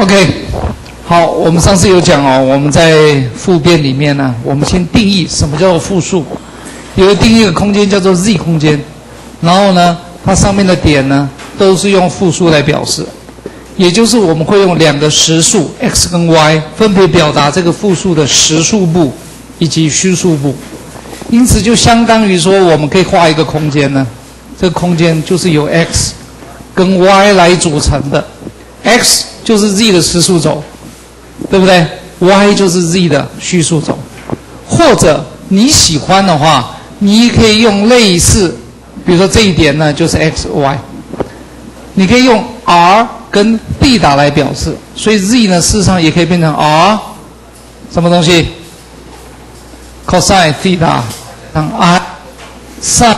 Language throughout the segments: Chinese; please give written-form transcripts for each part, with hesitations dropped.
OK， 好，我们上次有讲哦，我们在复变里面呢，我们先定义什么叫做复数，有定义一个空间叫做 Z 空间，然后呢，它上面的点呢都是用复数来表示，也就是我们会用两个实数 x 跟 y 分别表达这个复数的实数部以及虚数部，因此就相当于说我们可以画一个空间呢，这个空间就是由 x 跟 y 来组成的 ，x 就是 z 的实数轴，对不对 ？y 就是 z 的虚数轴。或者你喜欢的话，你可以用类似，比如说这一点呢就是 x y， 你可以用 r 跟 θ 来表示，所以 z 呢事实上也可以变成 r 什么东西 cosine θ 等 i sin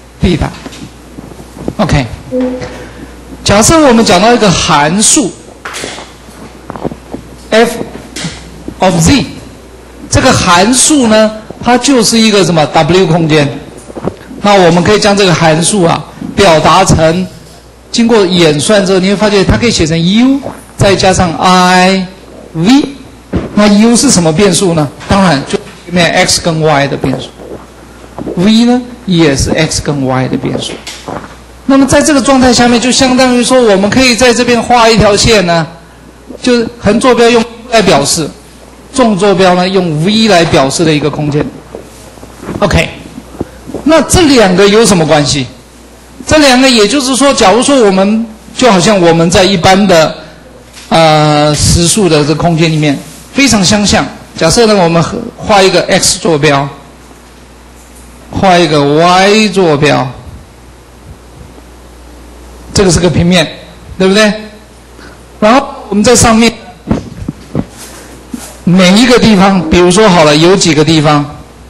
θ。OK， 假设我们讲到一个函数 f of z， 这个函数呢，它就是一个什么 w 空间。那我们可以将这个函数啊表达成，经过演算之后，你会发现它可以写成 u 再加上 i v。那 u 是什么变数呢？当然就里面 x 跟 y 的变数。v 呢也是 x 跟 y 的变数。那么在这个状态下面，就相当于说，我们可以在这边画一条线呢，就是横坐标用 u 来表示，纵坐标呢用 v 来表示的一个空间。OK， 那这两个有什么关系？这两个也就是说，假如说我们就好像我们在一般的实数的这空间里面非常相像。假设呢，我们画一个 x 坐标，画一个 y 坐标。这个是个平面，对不对？然后我们在上面每一个地方，比如说好了，有几个地方，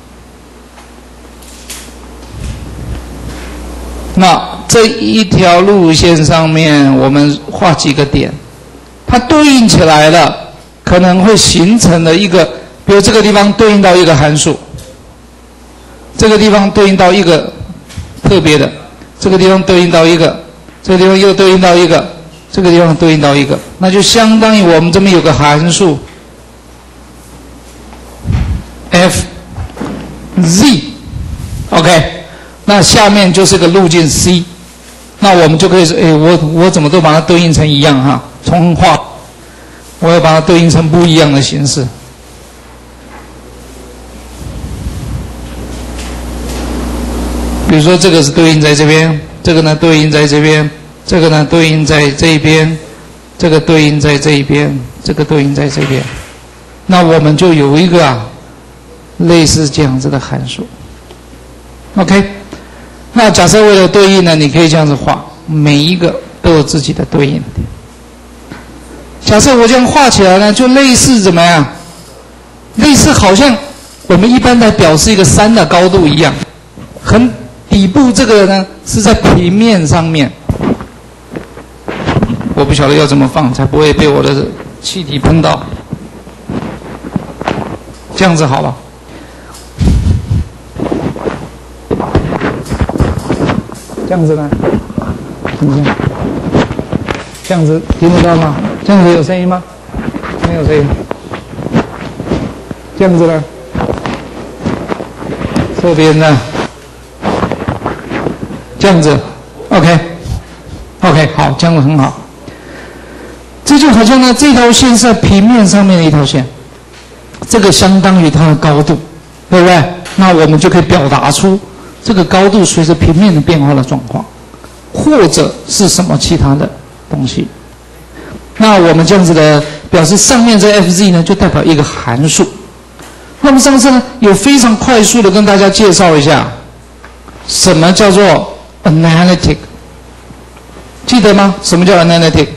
那这一条路线上面我们画几个点，它对应起来了，可能会形成了一个，比如这个地方对应到一个函数，这个地方对应到一个特别的，这个地方对应到一个。这个地方又对应到一个，这个地方对应到一个，那就相当于我们这边有个函数 f z， OK， 那下面就是个路径 c， 那我们就可以说，我怎么都把它对应成一样哈，重画，我要把它对应成不一样的形式。比如说这个是对应在这边。这个呢对应在这边，这个呢对应在这边，这个对应在这一边，这个对应在这边。那我们就有一个类似这样子的函数。OK， 那假设为了对应呢，你可以这样子画，每一个都有自己的对应。假设我这样画起来呢，就类似怎么样？类似好像我们一般来表示一个山的高度一样，底部这个呢是在平面上面，我不晓得要怎么放才不会被我的气体喷到，这样子好了。这样子呢？听不见？这样子听得到吗？这样子有声音吗？没有声音。这样子呢？这边呢？这样子 ，OK， 好，这样子很好。这就好像呢，这条线是在平面上面的一条线，这个相当于它的高度，对不对？那我们就可以表达出这个高度随着平面的变化的状况，或者是什么其他的东西。那我们这样子的表示，上面这 fz 呢，就代表一个函数。那么上次呢，有非常快速的跟大家介绍一下，什么叫做analytic， 记得吗？什么叫 analytic？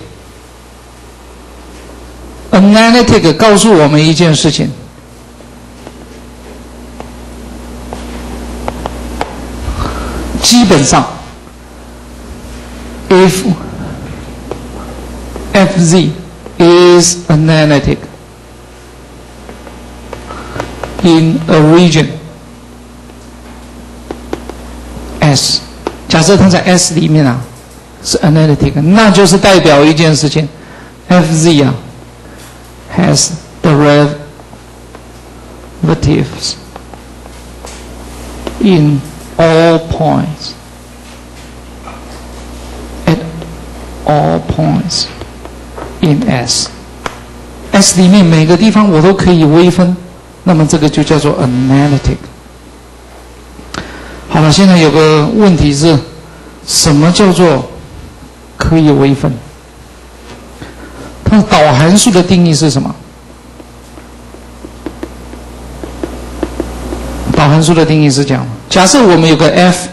analytic 告诉我们一件事情，基本上 if fz is analytic in a region S， 假设它在 S 里面是 analytic， 那就是代表一件事情 ，fz has derivatives in all points at all points in S。S 里面每个地方我都可以微分，那么这个就叫做 analytic。好了，现在有个问题是，什么叫做可以微分？它的导函数的定义是什么？导函数的定义是这样：假设我们有个 f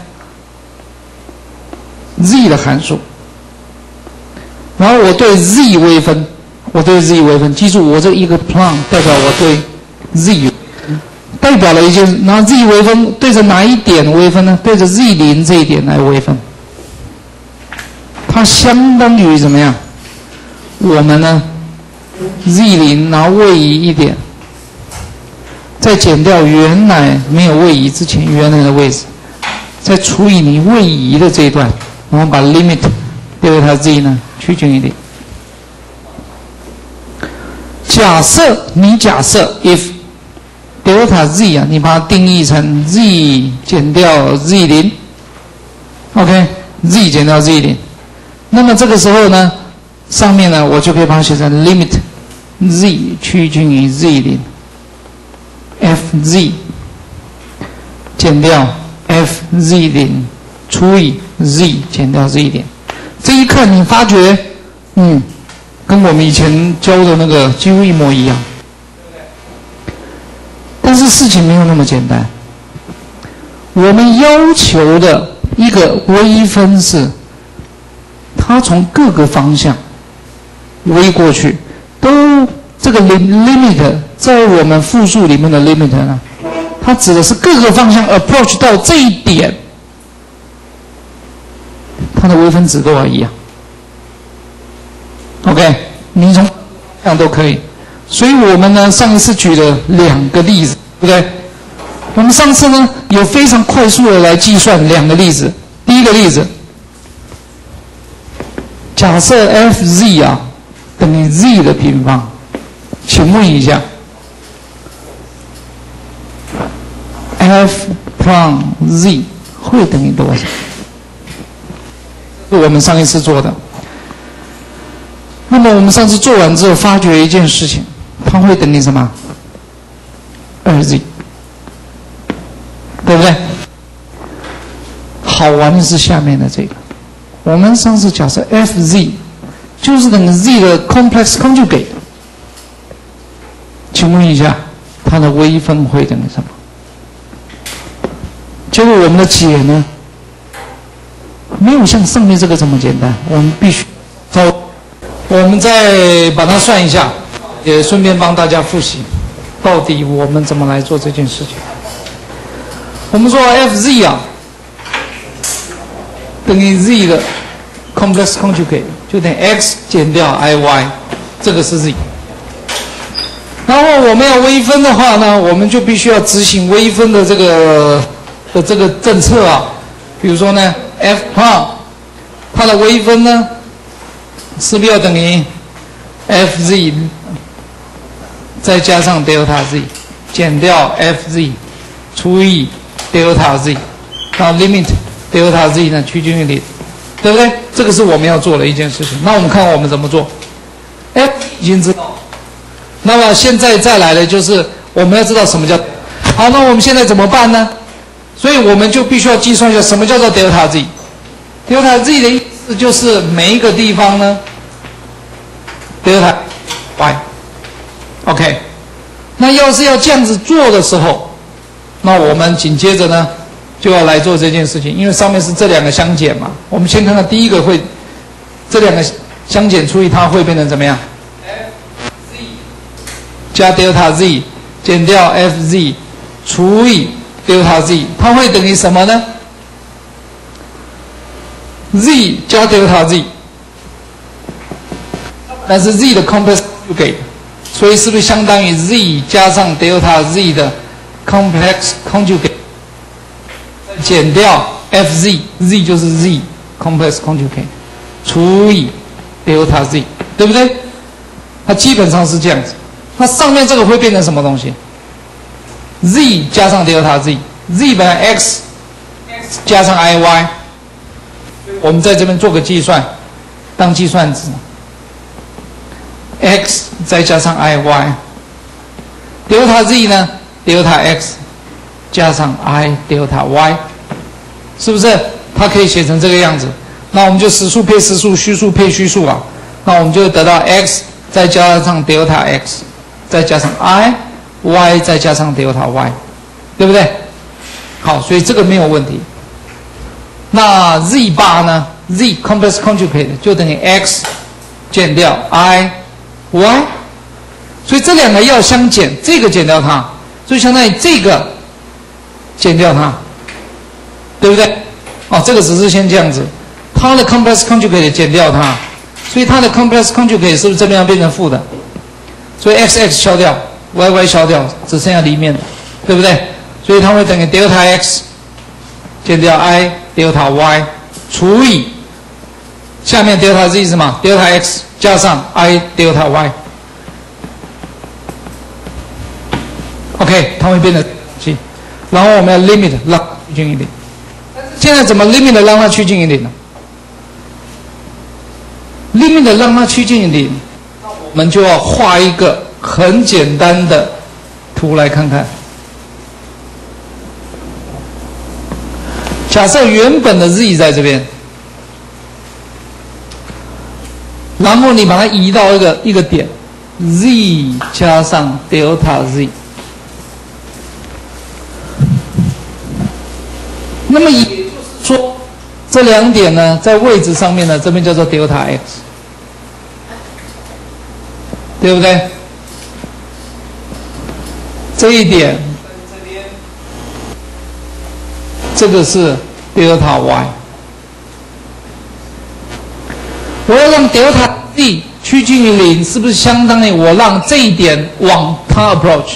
z 的函数，然后我对 z 微分，记住我这一个 plan 代表我对 z 代表了一件，然后 z 微分对着哪一点微分呢？对着 z0这一点来微分，它相当于怎么样？我们呢 z0 然后位移一点，再减掉原来没有位移之前原来的位置，再除以你位移的这一段，然后把 limit delta z 呢趋近于0。假设 if delta z 啊，你把它定义成 z 减掉 z0 ，OK， z 减掉 z0， 那么这个时候呢，上面呢我就可以把它写成 limit z 趋近于 z0 fz 减掉 fz0 除以 z 减掉 z 点。这一看你发觉，跟我们以前教的那个几乎一模一样。但是事情没有那么简单。我们要求的一个微分是，它从各个方向微过去，都这个 limit 在我们复数里面的 limit 呢，它指的是各个方向 approach 到这一点，它的微分值都要一样。OK， 你从方向都可以。所以我们呢上一次举了2个例子，对不对？我们上次呢有非常快速的来计算2个例子。第一个例子，假设 fz 啊等于 z 的平方，请问一下 f prime z 会等于多少？是我们上一次做的。那么我们上次做完之后发觉一件事情，它会等于什么？ 2z， 对不对？好玩的是下面的这个，我们上次假设 fz 就是等于 z 的 complex conjugate， 请问一下它的微分会等于什么？结果我们的解呢没有像上面这个这么简单，我们必须我们再把它算一下，也顺便帮大家复习到底我们怎么来做这件事情。我们说 fz 啊等于 z 的 complex conjugate， 就等于 x 减掉 iy， 这个是 z。然后我们要微分的话呢，我们就必须要执行微分的这个政策啊。比如说呢 f prime 它的微分呢是不是要等于 fz 再加上 delta z 减掉 fz 除以 delta z， 然后 limit delta z 呢趋近于0，对不对？这个是我们要做的一件事情。那我们看看我们怎么做。f 已经知道，那么现在再来的就是我们要知道什么叫好。那我们现在怎么办呢？所以我们就必须要计算一下什么叫做 delta z。delta z 的意思就是每一个地方呢 delta y。OK， 那要是要这样子做的时候，那我们紧接着呢就要来做这件事情，因为上面是这2个相减嘛。我们先看看第一个会，这2个相减除以它会变成怎么样 ？fz 加 delta z 减掉 fz 除以 delta z， 它会等于什么呢 ？z 加 delta z， 但是 z 的 complex conjugate， 所以是不是相当于 z 加上 delta z 的 complex conjugate？减掉 fz，z 就是 z complex conjugate 除以 delta z， 对不对？它基本上是这样子。 那上面这个会变成什么东西 ？z 加上 delta z，z 本来 x 加上 iy， 我们在这边做个计算，当计算值 ，x 再加上 iy，delta z 呢 ，delta x 加上 i delta y， 是不是？它可以写成这个样子。那我们就实数配实数，虚数配虚数啊。那我们就得到 x 再加上 delta x， 再加上 i，y 再加上 delta y， 对不对？好，所以这个没有问题。那 z 八呢 ？z complex conjugate 就等于 x 减掉 i y， 所以这两个要相减，这个减掉它，所以相当于这个减掉它，对不对？哦，这个只是先这样子，它的 complex conjugate 减掉它，所以它的 complex conjugate 是不是这边要变成负的？所以 x x 消掉 ，y y 消掉，只剩下里面的，对不对？所以它会等于 delta x 减掉 i delta y 除以下面 delta z 是什么 ？delta x 加上 i delta y。OK， 它会变成然后我们要 limit 让它趋近于零。现在怎么 limit 让它趋近于零呢 ？limit 让它趋近于零，我们就要画一个很简单的图来看看。假设原本的 z 在这边，然后你把它移到一个点 ，z 加上 delta z。那么也就是说，这两点呢，在位置上面呢，这边叫做 delta x， 对不对？这一点，这个是 delta y。我要让 delta z 趋近于零，是不是相当于我让这一点往它 approach？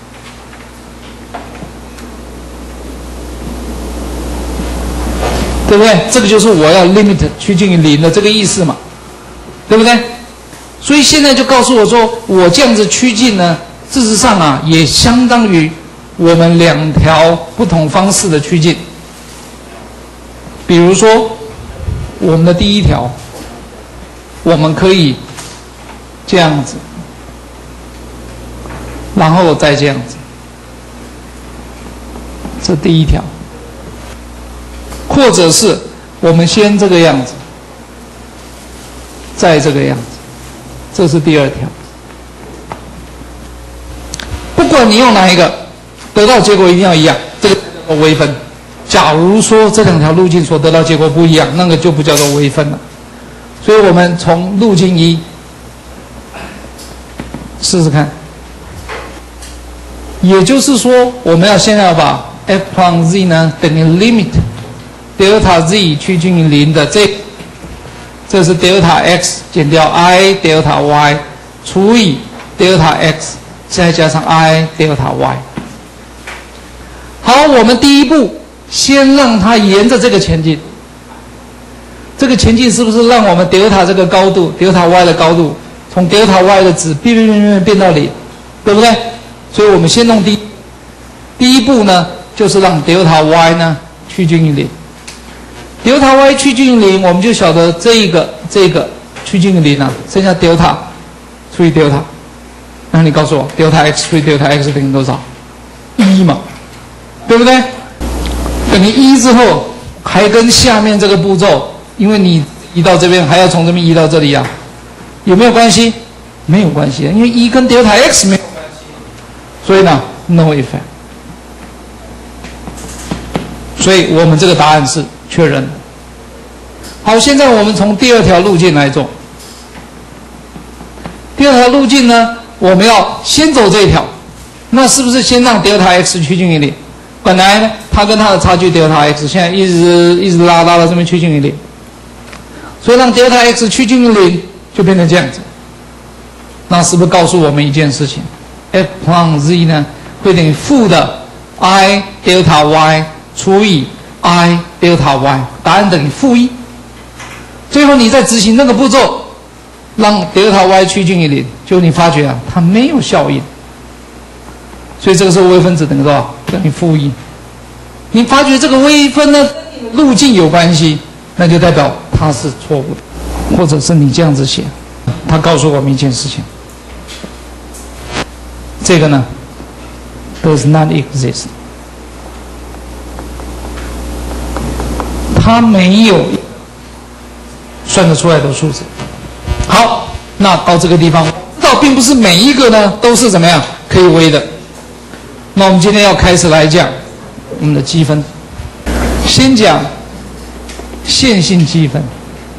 对不对？这个就是我要 limit 趋近于零的这个意思嘛，对不对？所以现在就告诉我说，我这样子趋近呢，事实上啊，也相当于我们两条不同方式的趋近。比如说，我们的第一条，我们可以这样子，然后再这样子，这第一条。或者是我们先这个样子，再这个样子，这是第二条。不管你用哪一个，得到结果一定要一样，这个叫做微分。假如说这两条路径所得到结果不一样，那个就不叫做微分了。所以我们从路径一试试看。也就是说，我们要现在要把 f plus z 呢等于 limit delta z 趋近于零的这是 delta x 减掉 i delta y 除以 delta x 再加上 i delta y。好，我们第一步先让它沿着这个前进。这个前进是不是让我们 delta 这个高度 delta y 的高度从 delta y 的值变到0，对不对？所以我们先弄第一步呢，就是让 delta y 呢趋近于0。delta y 趋近于0，我们就晓得这个趋近于0啊，剩下 delta 除以 delta。那你告诉我 delta x 除以 delta x 等于多少？1嘛，对不对？等于1之后，还跟下面这个步骤，因为你移到这边，还要从这边移到这里啊，有没有关系？没有关系，因为1跟 delta x 没有关系，所以呢 no effect。所以我们这个答案是确认的。好，现在我们从第二条路径来做。第二条路径呢，我们要先走这一条，那是不是先让 delta x 趋近于0？本来呢，它跟它的差距 delta x 现在一直拉到这边趋近于0，所以让 delta x 趋近于0就变成这样子。那是不是告诉我们一件事情 ？f plus z 呢会等于负的 i delta y 除以 i delta y， 答案等于-1。最后你再执行那个步骤， 让德尔塔 y 趋近于0，就你发觉啊，它没有效应。所以这个时候微分子等于多少？等于-1。你发觉这个微分呢路径有关系，那就代表它是错误的，或者是你这样子写，它告诉我们一件事情，这个呢 does not exist， 它没有算得出来的数字。好，那到这个地方，知道并不是每一个呢都是怎么样可以微的。那我们今天要开始来讲我们的积分，先讲线性积分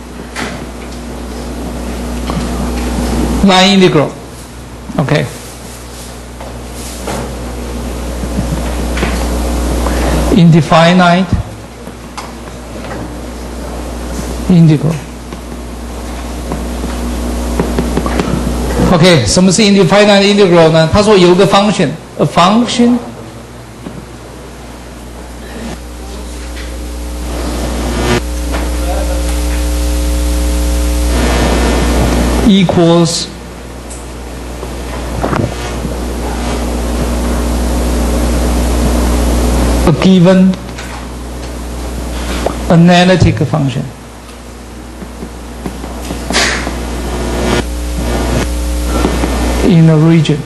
，line integral，OK，、indefinite integral。OK， 什么是 indefinite integral 呢？他说有个 function，a function equals a given analytic function。In a region，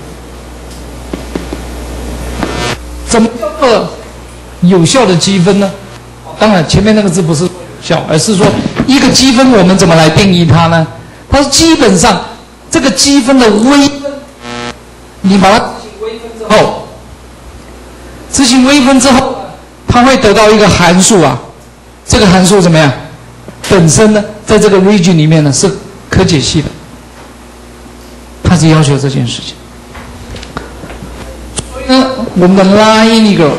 怎么叫做有效的积分呢？当然，前面那个字不是有效，而是说一个积分我们怎么来定义它呢？它是基本上这个积分的微分，你把它执行微分之后，它会得到一个函数啊。这个函数怎么样？本身呢，在这个 region 里面呢是可解析的。它是要求这件事情，所以呢，我们的 line integral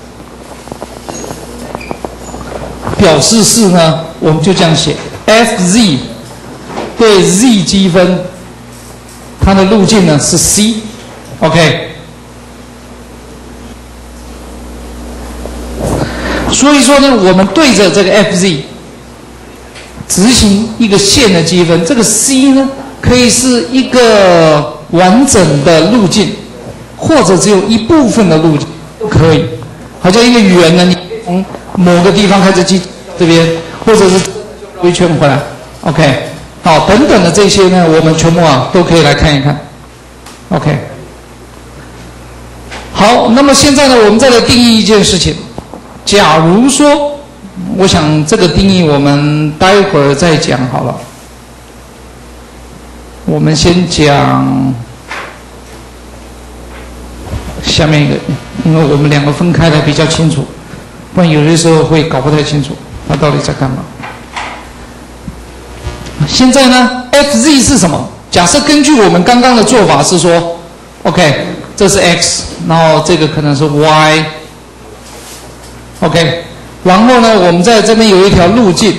表示式呢，我们就这样写 ：fz 对 z 积分，它的路径呢是 c，OK。所以说呢，我们对着这个 fz 执行一个线的积分，这个 c 呢？可以是一个完整的路径，或者只有一部分的路径都可以。好像一个圆呢，你从某个地方开始积这边，或者是绕一圈回来 ，OK， 好，等等的这些呢，我们全部啊都可以来看一看 ，OK。好，那么现在呢，我们再来定义一件事情。假如说，我想这个定义我们待会儿再讲好了。我们先讲下面一个，因为我们两个分开来比较清楚，不然有些时候会搞不太清楚它到底在干嘛。现在呢 ，fz 是什么？假设根据我们刚刚的做法是说 ，OK， 这是 x， 然后这个可能是 y，OK， 然后呢，我们在这边有一条路径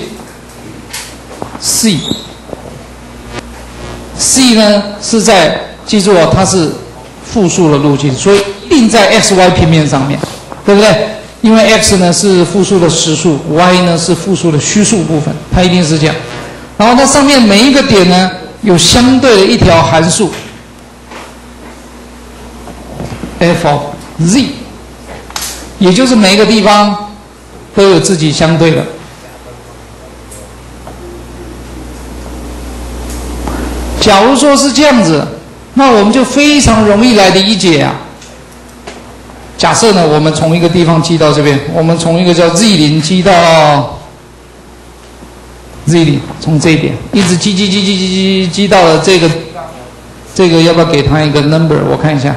c。C 呢是在，记住哦，它是复数的路径，所以一定在 xy 平面上面，对不对？因为 x 呢是复数的实数 ，y 呢是复数的虚数部分，它一定是这样。然后它上面每一个点呢有相对的一条函数 f of z， 也就是每一个地方都有自己相对的。假如说是这样子，那我们就非常容易来理解啊。假设呢，我们从一个地方积到这边，我们从一个叫 z0 积到 z0， 从这一点一直积到了这个，这个要不要给它一个 number？ 我看一下，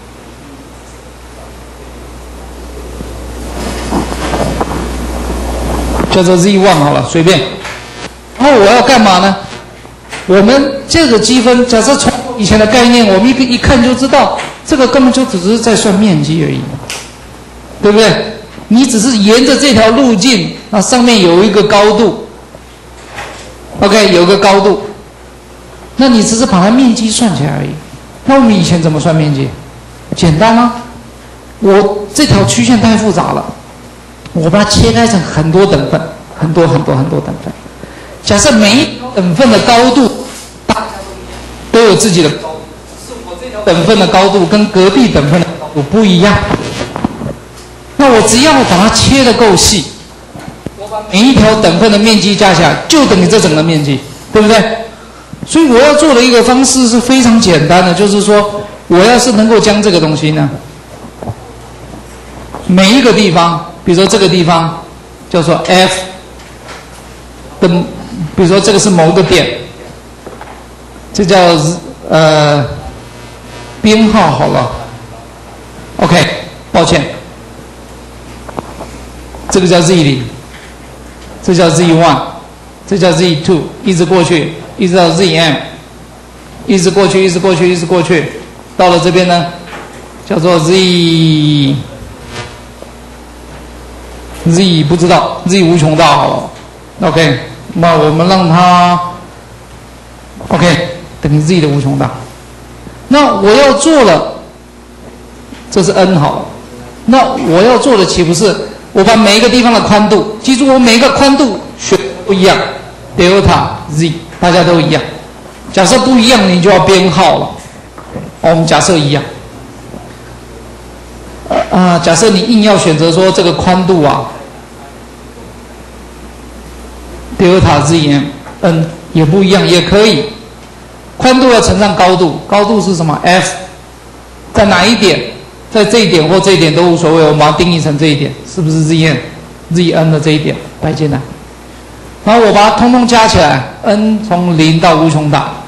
叫做 z1 好了，随便。然后我要干嘛呢？我们这个积分，假设从以前的概念，我们一看就知道，这个根本就只是在算面积而已，对不对？你只是沿着这条路径，那上面有一个高度 ，OK， 有一个高度，那你只是把它面积算起来而已。那我们以前怎么算面积？简单啊，我这条曲线太复杂了，我把它切开成很多等份，很多等份。假设每一等份的高度大家都有自己的高度，是我这条等份的高度跟隔壁等份的高度不一样。那我只要把它切得够细，我把每一条等份的面积加起来，就等于这整个面积，对不对？所以我要做的一个方式是非常简单的，就是说，我要是能够将这个东西呢，每一个地方，比如说这个地方叫做 F 的，比如说这个是某个点，这叫编号好了。OK， 抱歉，这个叫 Z0， 这叫 Z1， 这叫 Z2， 一直过去，一直到 ZM， 一直过去，一直过去，一直过去，到了这边呢，叫做 Z 不知道 Z 无穷大好了。OK， 那我们让它 OK 等于 Z 的无穷大。那我要做了，这是 N 好了。那我要做的岂不是我把每一个地方的宽度，记住我每一个宽度选不一样 ，delta Z 大家都一样。假设不一样，你就要编号了。我们假设一样。假设你硬要选择说这个宽度啊 ，delta Z N 也不一样，也可以。宽度要乘上高度，高度是什么 ？F， 在哪一点？在这一点或这一点都无所谓，我们把它定义成这一点，是不是 ZN 的这一点摆进来？然后我把它通通加起来 ，N 从0到无穷大，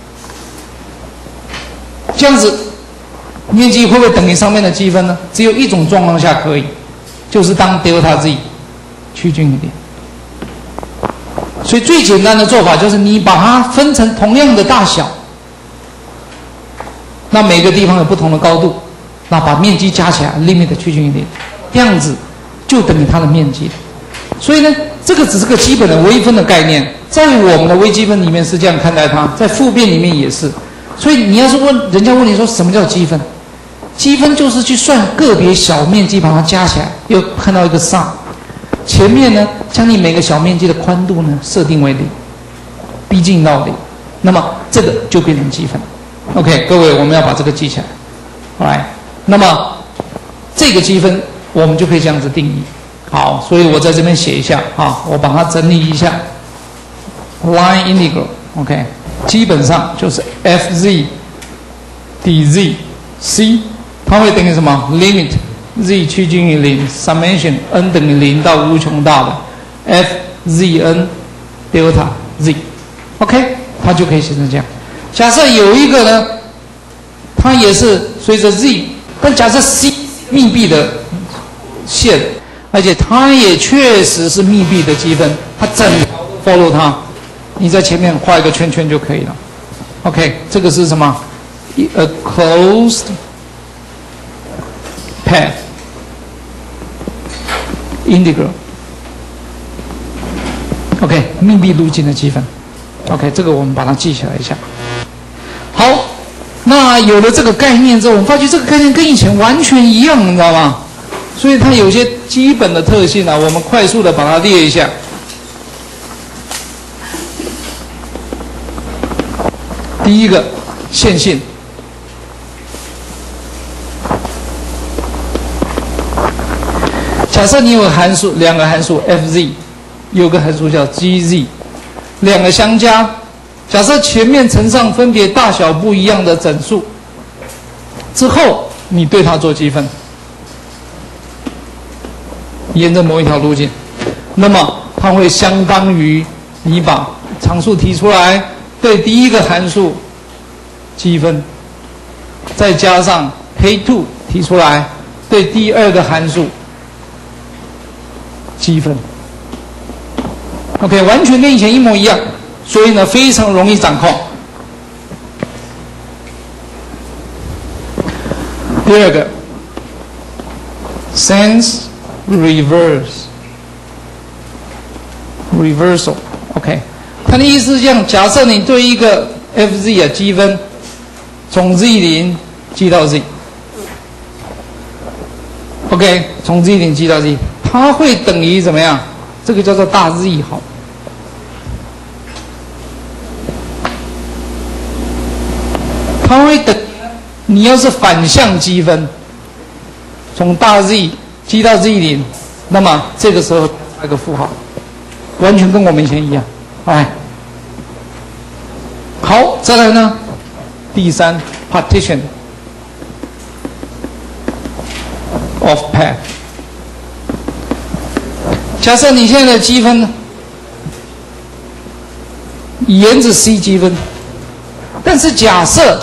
这样子面积会不会等于上面的积分呢？只有一种状况下可以，就是当 delta Z 趋近一点。所以最简单的做法就是你把它分成同样的大小，那每个地方有不同的高度，那把面积加起来 limit 趋近一点，这样子就等于它的面积。所以呢，这个只是个基本的微分的概念，在我们的微积分里面是这样看待它，在复变里面也是。所以你要是问人家问你说什么叫积分，积分就是去算个别小面积，把它加起来，又看到一个 sum。前面呢，将你每个小面积的宽度呢设定为0，逼近到0，那么这个就变成积分。OK， 各位，我们要把这个记起来。来，那么这个积分我们就可以这样子定义。好，所以我在这边写一下啊，我把它整理一下。Line integral，OK， 基本上就是 FZ dz C， 它会等于什么 ？Limit Z 趋近于0 ，summation n 等于0到无穷大的 FZN delta Z，OK， 它就可以写成这样。假设有一个呢，它也是随着 Z， 但假设 C 密闭的线，而且它也确实是密闭的积分，它整条 follow 它，你在前面画一个圈圈就可以了。OK， 这个是什么 ？A closed path integral。OK， 密闭路径的积分。OK， 这个我们把它记起来一下。好，那有了这个概念之后，我们发觉这个概念跟以前完全一样，你知道吗？所以它有些基本的特性啊，我们快速的把它列一下。第一个，线性。假设你有函数，两个函数 fz， 有个函数叫 gz， 两个相加。假设前面乘上分别大小不一样的整数，之后你对它做积分，沿着某一条路径，那么它会相当于你把常数提出来，对第一个函数积分，再加上 k2 提出来，对第二个函数积分。OK， 完全跟以前一模一样，所以呢非常容易掌控。第二个 ，sense reversal， OK， 它的意思是这样：假设你对一个 fz 啊积分，从 z0 积到 z，OK， 从 z0 积到 z， 它会等于怎么样？这个叫做大 Z 好。 它会等你要是反向积分，从大 Z 积到 Z0，那么这个时候加个负号，完全跟我们以前一样。哎，好，再来呢，第3 partition of path。假设你现在的积分沿着 C 积分，但是假设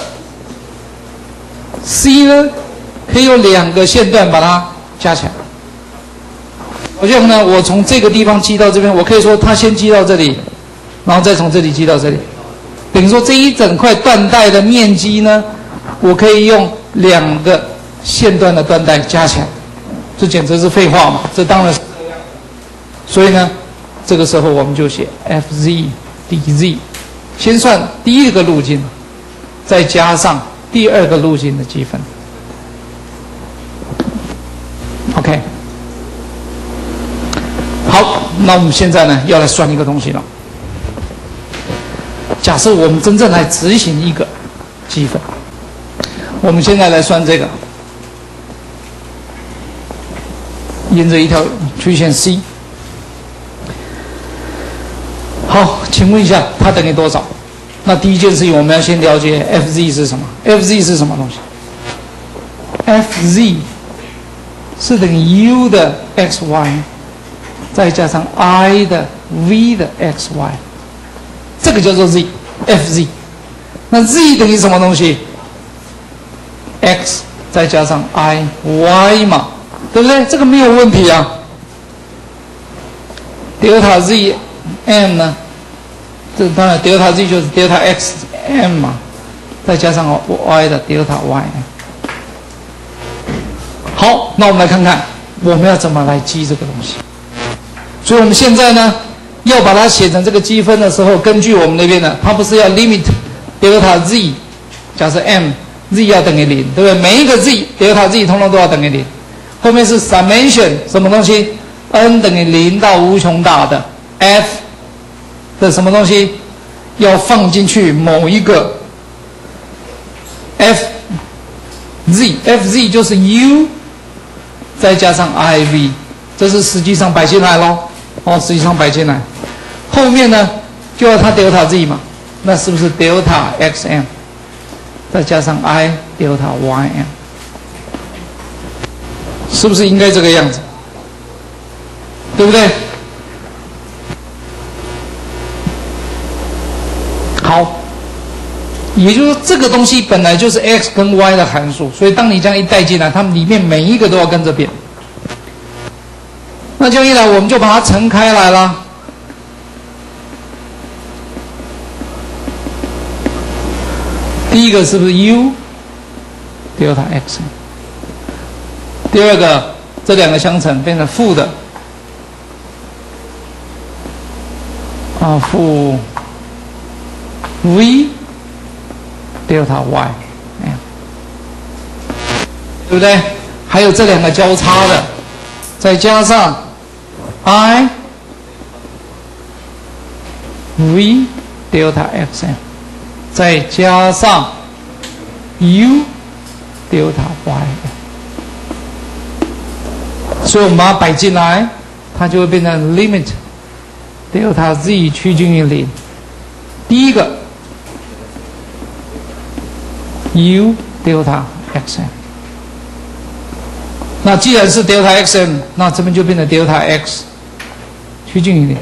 C 呢可以有2个线段把它加起来。好像呢，我从这个地方积到这边，我可以说它先积到这里，然后再从这里积到这里。等于说这一整块缎带的面积呢，我可以用2个线段的缎带加起来，这简直是废话嘛！这当然是这样。所以呢，这个时候我们就写 FZ DZ， 先算第一个路径，再加上第2个路径的积分。OK， 好，那我们现在呢要来算一个东西了。假设我们真正来执行一个积分，我们现在来算这个，沿着一条曲线 C。好，请问一下，它等于多少？那第一件事情，我们要先了解 FZ 是什么。FZ 是什么东西 ？FZ 是等于 U 的 XY 再加上 I 的 V 的 XY， 这个叫做 Z，FZ。那 Z 等于什么东西 ？X 再加上 I，Y 嘛，对不对？这个没有问题啊。delta Z M 呢？这当然 delta Z 就是 delta X M 嘛，再加上 Y 的 delta Y。好，那我们来看看我们要怎么来积这个东西。所以我们现在呢，要把它写成这个积分的时候，根据我们那边的，它不是要 limit delta Z， 假设 M Z 要等于0，对不对？每一个 Z delta Z 通通都要等于0。后面是 summation 什么东西 ？N 等于0到无穷大的 F 的什么东西要放进去某一个 FZ 就是 U 再加上 IV， 这是实际上摆进来咯。哦，实际上摆进来，后面呢就要它 delta Z 嘛，那是不是 delta XM 再加上 I delta YM， 是不是应该这个样子？对不对？好，也就是说这个东西本来就是 X 跟 Y 的函数，所以当你这样一带进来，它们里面每一个都要跟着变。那这样一来，我们就把它乘开来了。第一个是不是 U delta X？ 第二个，这2个相乘变成负的负 V delta Y， 对不对？还有这2个交叉的，再加上 I V delta XM， 再加上 U delta Y， 所以我们把它摆进来，它就会变成 limit delta Z 趋近于0。第一个 U delta XM， 那既然是 delta XM， 那这边就变成 delta X 趋近于0。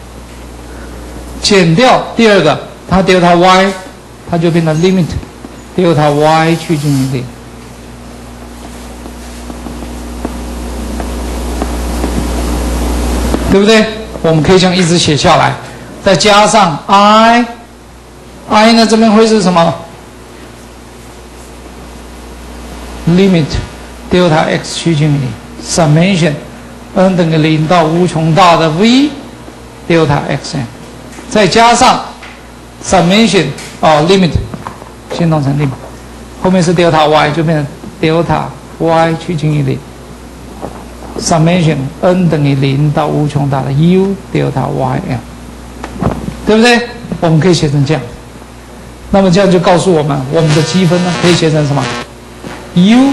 减掉第2个，它 delta Y， 它就变成 limit delta Y 趋近于0。对不对？我们可以这样一直写下来，再加上 I 呢这边会是什么 ？limit delta X 趋近于0 summation N 等于0到无穷大的 V delta XM， 再加上 summation limit 先弄成 limit， 后面是 delta Y 就变成 delta Y 趋近于0。summation N 等于0到无穷大的 U delta YM， 对不对？我们可以写成这样。 那么这样就告诉我们，我们的积分呢可以写成什么 ？u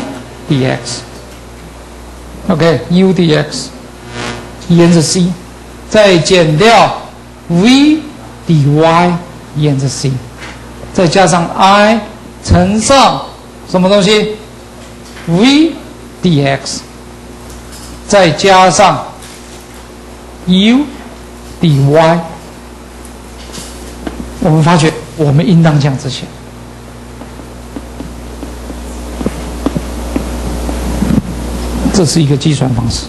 dx。OK，u dx 沿着 c， 再减掉 v dy 沿着 c， 再加上 i 乘上什么东西 v dx， 再加上 u dy， 我们发觉我们应当这样子写。这是一个计算方式，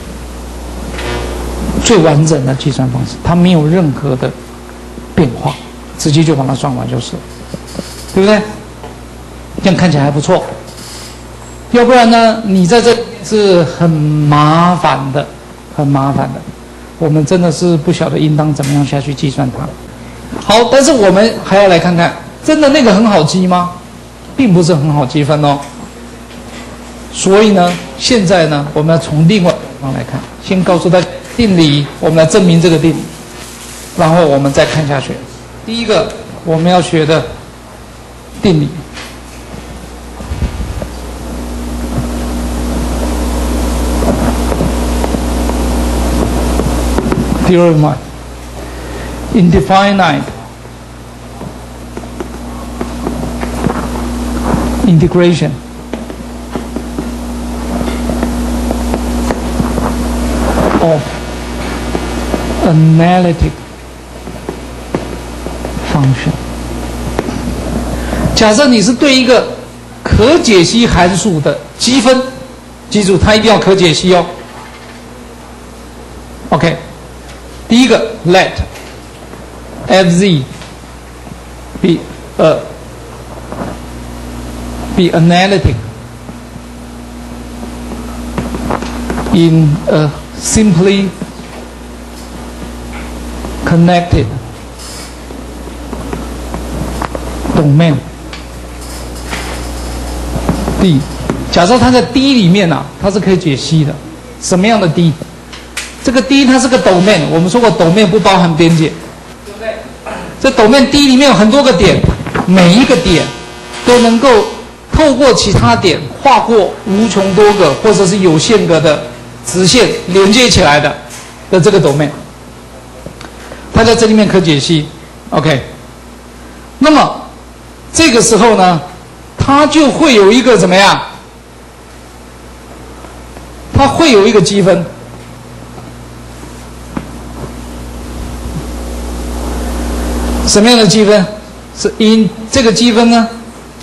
最完整的计算方式，它没有任何的变化，直接就把它算完就是了，对不对？这样看起来还不错。要不然呢，你在这是很麻烦的，很麻烦的。我们真的是不晓得应当怎么样下去计算它。好，但是我们还要来看看，真的那个很好积吗？并不是很好积分哦。所以呢，现在呢，我们要从另外一方来看，先告诉大家定理，我们来证明这个定理，然后我们再看下去。第一个我们要学的定理。Theorem 1 Indefinite integration of analytic function。假设你是对一个可解析函数的积分，记住它一定要可解析哦。OK， 第一个 let fz be analytic in a simply connected domain D。假设它在 D 里面啊，它是可以解析的。什么样的 D？ 这个 D 它是个 domain， 我们说过 domain 不包含边界，对不对？这 domain D 里面有很多个点，每一个点都能够透过其他点划过无穷多个或者是有限个的直线连接起来的这个 domain， 它在这里面可解析。OK， 那么这个时候呢，它就会有一个怎么样？它会有一个积分。什么样的积分？是 in 这个积分呢，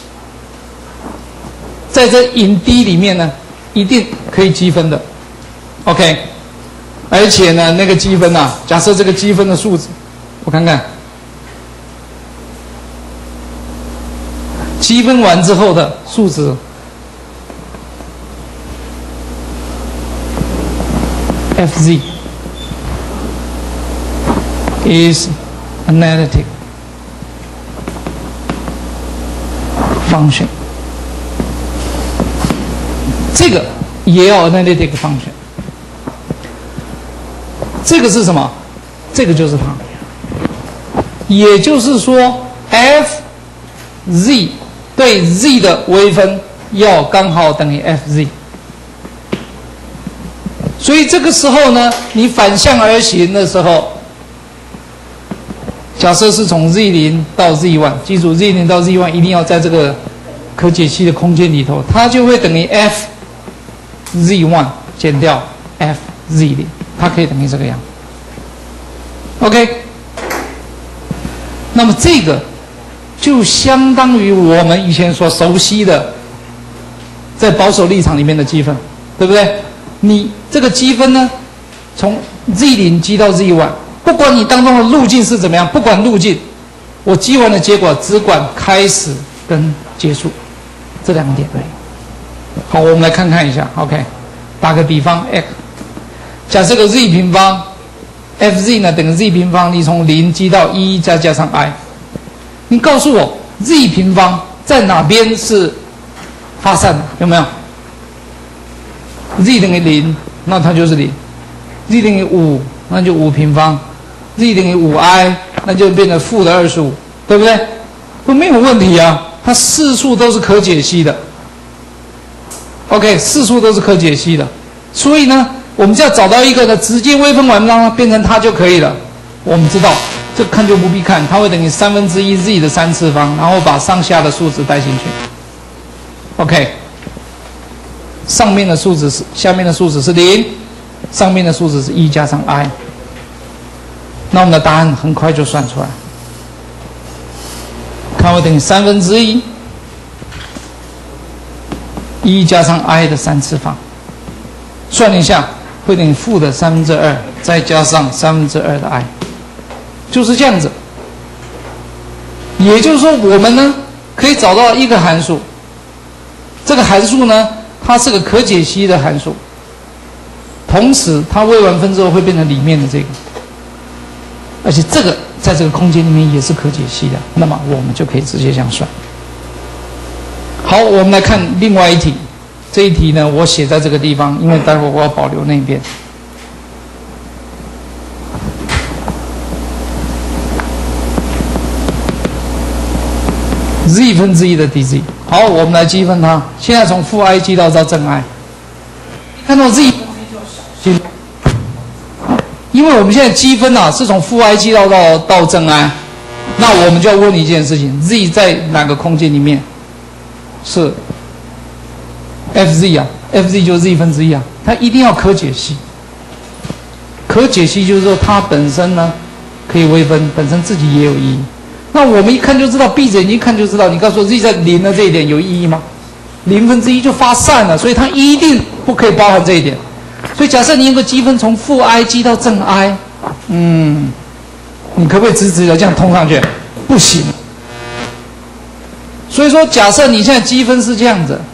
在这 in D 里面呢，一定可以积分的。OK， 而且呢，那个积分啊，假设这个积分的数值，我看看，积分完之后的数值，Fz is analytic function， 这个也要 analytic function。这个是什么？这个就是它。也就是说 ，Fz 对 z 的微分要刚好等于 Fz。所以这个时候呢，你反向而行的时候，假设是从 z0 到 z1， 记住 z0 到 z1 一定要在这个可解析的空间里头，它就会等于 Fz1 减掉 Fz0， 它可以等于这个样。OK， 那么这个就相当于我们以前所熟悉的，在保守立场里面的积分，对不对？你这个积分呢，从 z0 积到 z1， 不管你当中的路径是怎么样，不管路径，我积完的结果只管开始跟结束这两点而已。好，我们来看看一下。OK， 打个比方 ，x， 假设个 z 平方 ，fz 呢等于 z 平方，你从0积到1，再加上 i， 你告诉我 z 平方在哪边是发散的？有没有 ？z 等于0，那它就是0； z 等于5，那就5平方； z 等于5i，那就变成负的25，对不对？ 都没有问题啊，它四数都是可解析的。OK， 四数都是可解析的，所以呢，我们只要找到一个呢，直接微分完让它变成它就可以了。我们知道，这看就不必看，它会等于1/3 z 的3次方，然后把上下的数值带进去。OK， 上面的数值是，下面的数值是0，上面的数值是1加上 i。那我们的答案很快就算出来，看会等于1/3。1加上 i 的3次方，算一下会等于负的2/3，再加上2/3的 i， 就是这样子。也就是说，我们呢可以找到一个函数，这个函数呢它是个可解析的函数，同时它微完分之后会变成里面的这个，而且这个在这个空间里面也是可解析的，那么我们就可以直接这样算。好，我们来看另外一题。这一题呢，我写在这个地方，因为待会儿我要保留那边。z⁻1的 dz。好，我们来积分它。现在从负 i 积到正 i， 看到 z 就要小心，因为我们现在积分啊是从负 i 积到正 i， 那我们就要问一件事情 ：z 在哪个空间里面？是 fz 啊 ，fz 就是 z⁻1啊，它一定要可解析。可解析就是说它本身呢可以微分，本身自己也有意义。那我们一看就知道，闭着眼睛看就知道。你告诉我 z 在0的这一点有意义吗？1/0就发散了，所以它一定不可以包含这一点。所以假设你有个积分从负 i 积到正 i， 你可不可以直直的这样通上去？不行。所以说，假设你现在积分是这样子，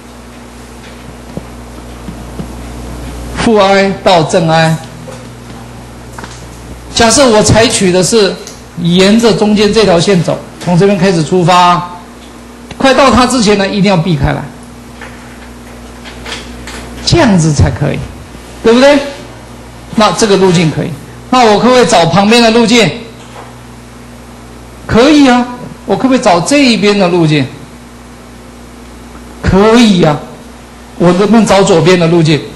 负 i 到正 i， 假设我采取的是沿着中间这条线走，从这边开始出发，快到它之前呢，一定要避开来，这样子才可以，对不对？那这个路径可以。那我可不可以找旁边的路径？可以啊。我可不可以找这一边的路径？可以呀、我能不能找左边的路径？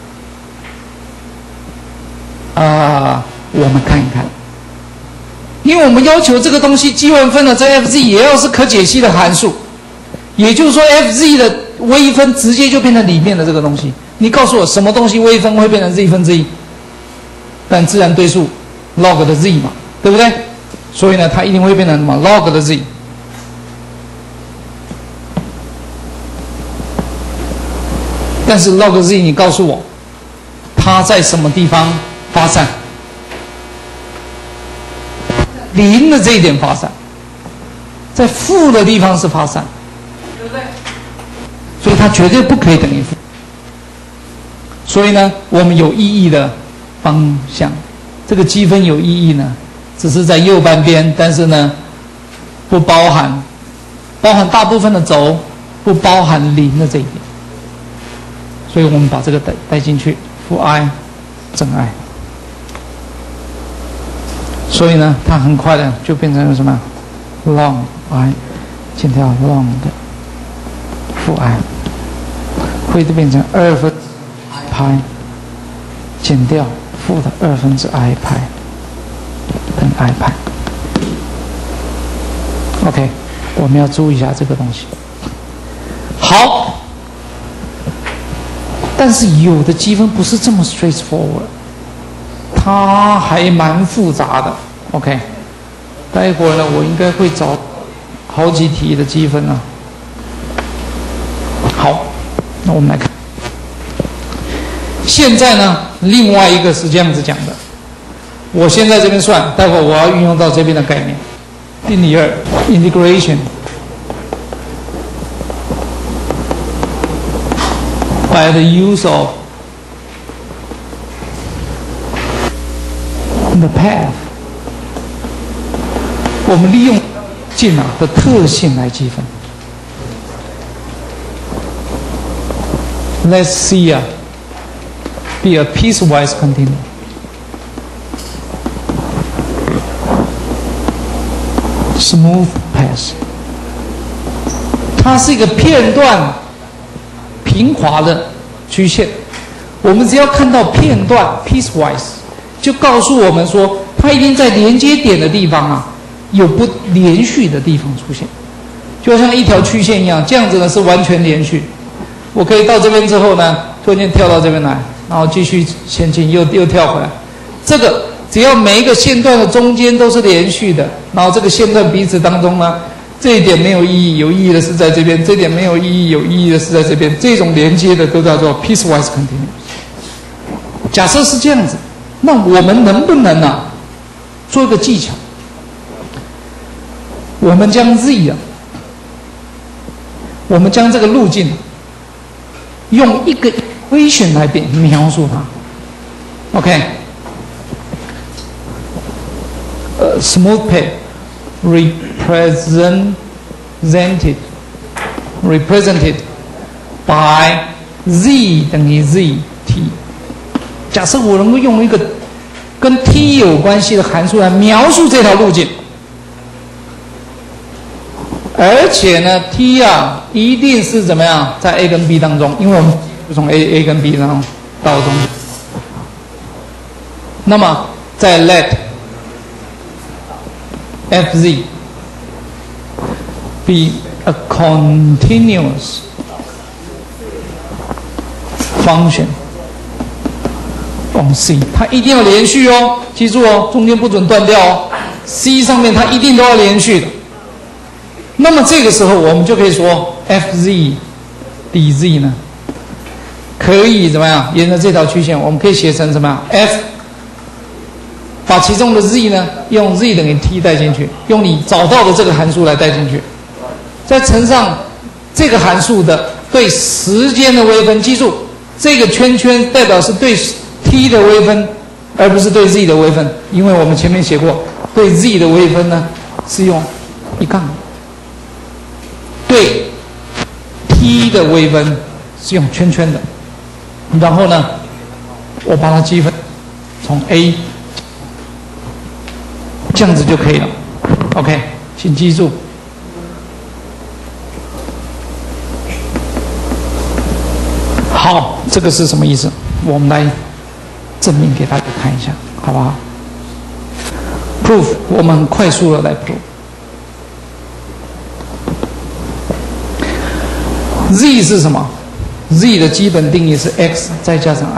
我们看一看，因为我们要求这个东西积完分了，这 fz 也要是可解析的函数，也就是说 fz 的微分直接就变成里面的这个东西。你告诉我什么东西微分会变成 z⁻1？但自然对数 log 的 z 嘛，对不对？所以呢，它一定会变成什么 log 的 z。但是 log z， 你告诉我，它在什么地方发散？0的这一点发散，在负的地方是发散，对不对？所以它绝对不可以等于负。所以呢，我们有意义的方向，这个积分有意义呢。只是在右半边，但是呢，不包含大部分的轴，不包含0的这一点，所以我们把这个带进去，负 i 正 i， 所以呢，它很快的就变成了什么 log i 减掉 log 的负 i， 会变成2/i 派减掉负的2/i 派。跟 i 派 ，OK， 我们要注意一下这个东西。好，但是有的积分不是这么 straightforward， 它还蛮复杂的。OK， 待会儿呢，我应该会找好几题的积分啊。好，那我们来看，现在呢，另外一个是这样子讲的。我先在这边算，待会儿我要运用到这边的概念。定理2 integration by the use of the path， 我们利用径的特性来积分。Let's see be a piecewise continuum。Smooth path 它是一个片段平滑的曲线。我们只要看到片段 piecewise， 就告诉我们说，它一定在连接点的地方啊，有不连续的地方出现，就像一条曲线一样，这样子呢是完全连续。我可以到这边之后呢，突然间跳到这边来，然后继续前进，又跳回来。这个只要每一个线段的中间都是连续的，然后这个线段彼此当中呢，这一点没有意义，有意义的是在这边；这一点没有意义，有意义的是在这边。这种连接的都叫做 piecewise continuous。假设是这样子，那我们能不能啊做一个技巧？我们将 z 啊，我们将这个路径用一个 equation 来描述它。OK， smooth plane represented by z 等于 zt。假设我能够用一个跟 t 有关系的函数来描述这条路径，而且呢 ，t 啊一定是怎么样，在 a 跟 b 当中，因为我们从 a 跟 b 当中到中间。那么再 let fz be a continuous function on C， 它一定要连续哦，记住哦，中间不准断掉哦。C 上面它一定都要连续的。那么这个时候我们就可以说 fz dz 呢，可以怎么样？沿着这条曲线，我们可以写成什么样 ？f 把其中的 z 呢，用 z 等于 t 带进去，用你找到的这个函数来带进去，再乘上这个函数的对时间的微分。记住，这个圈圈代表是对t 的微分，而不是对 z 的微分，因为我们前面写过，对 z 的微分呢是用一杠，对 t 的微分是用圈圈的。然后呢，我把它积分，从 a 这样子就可以了。OK， 请记住。好，这个是什么意思？我们来证明给大家看一下，好不好 ？Proof， 我们很快速的来 proof。Z 是什么 ？Z 的基本定义是 x 再加上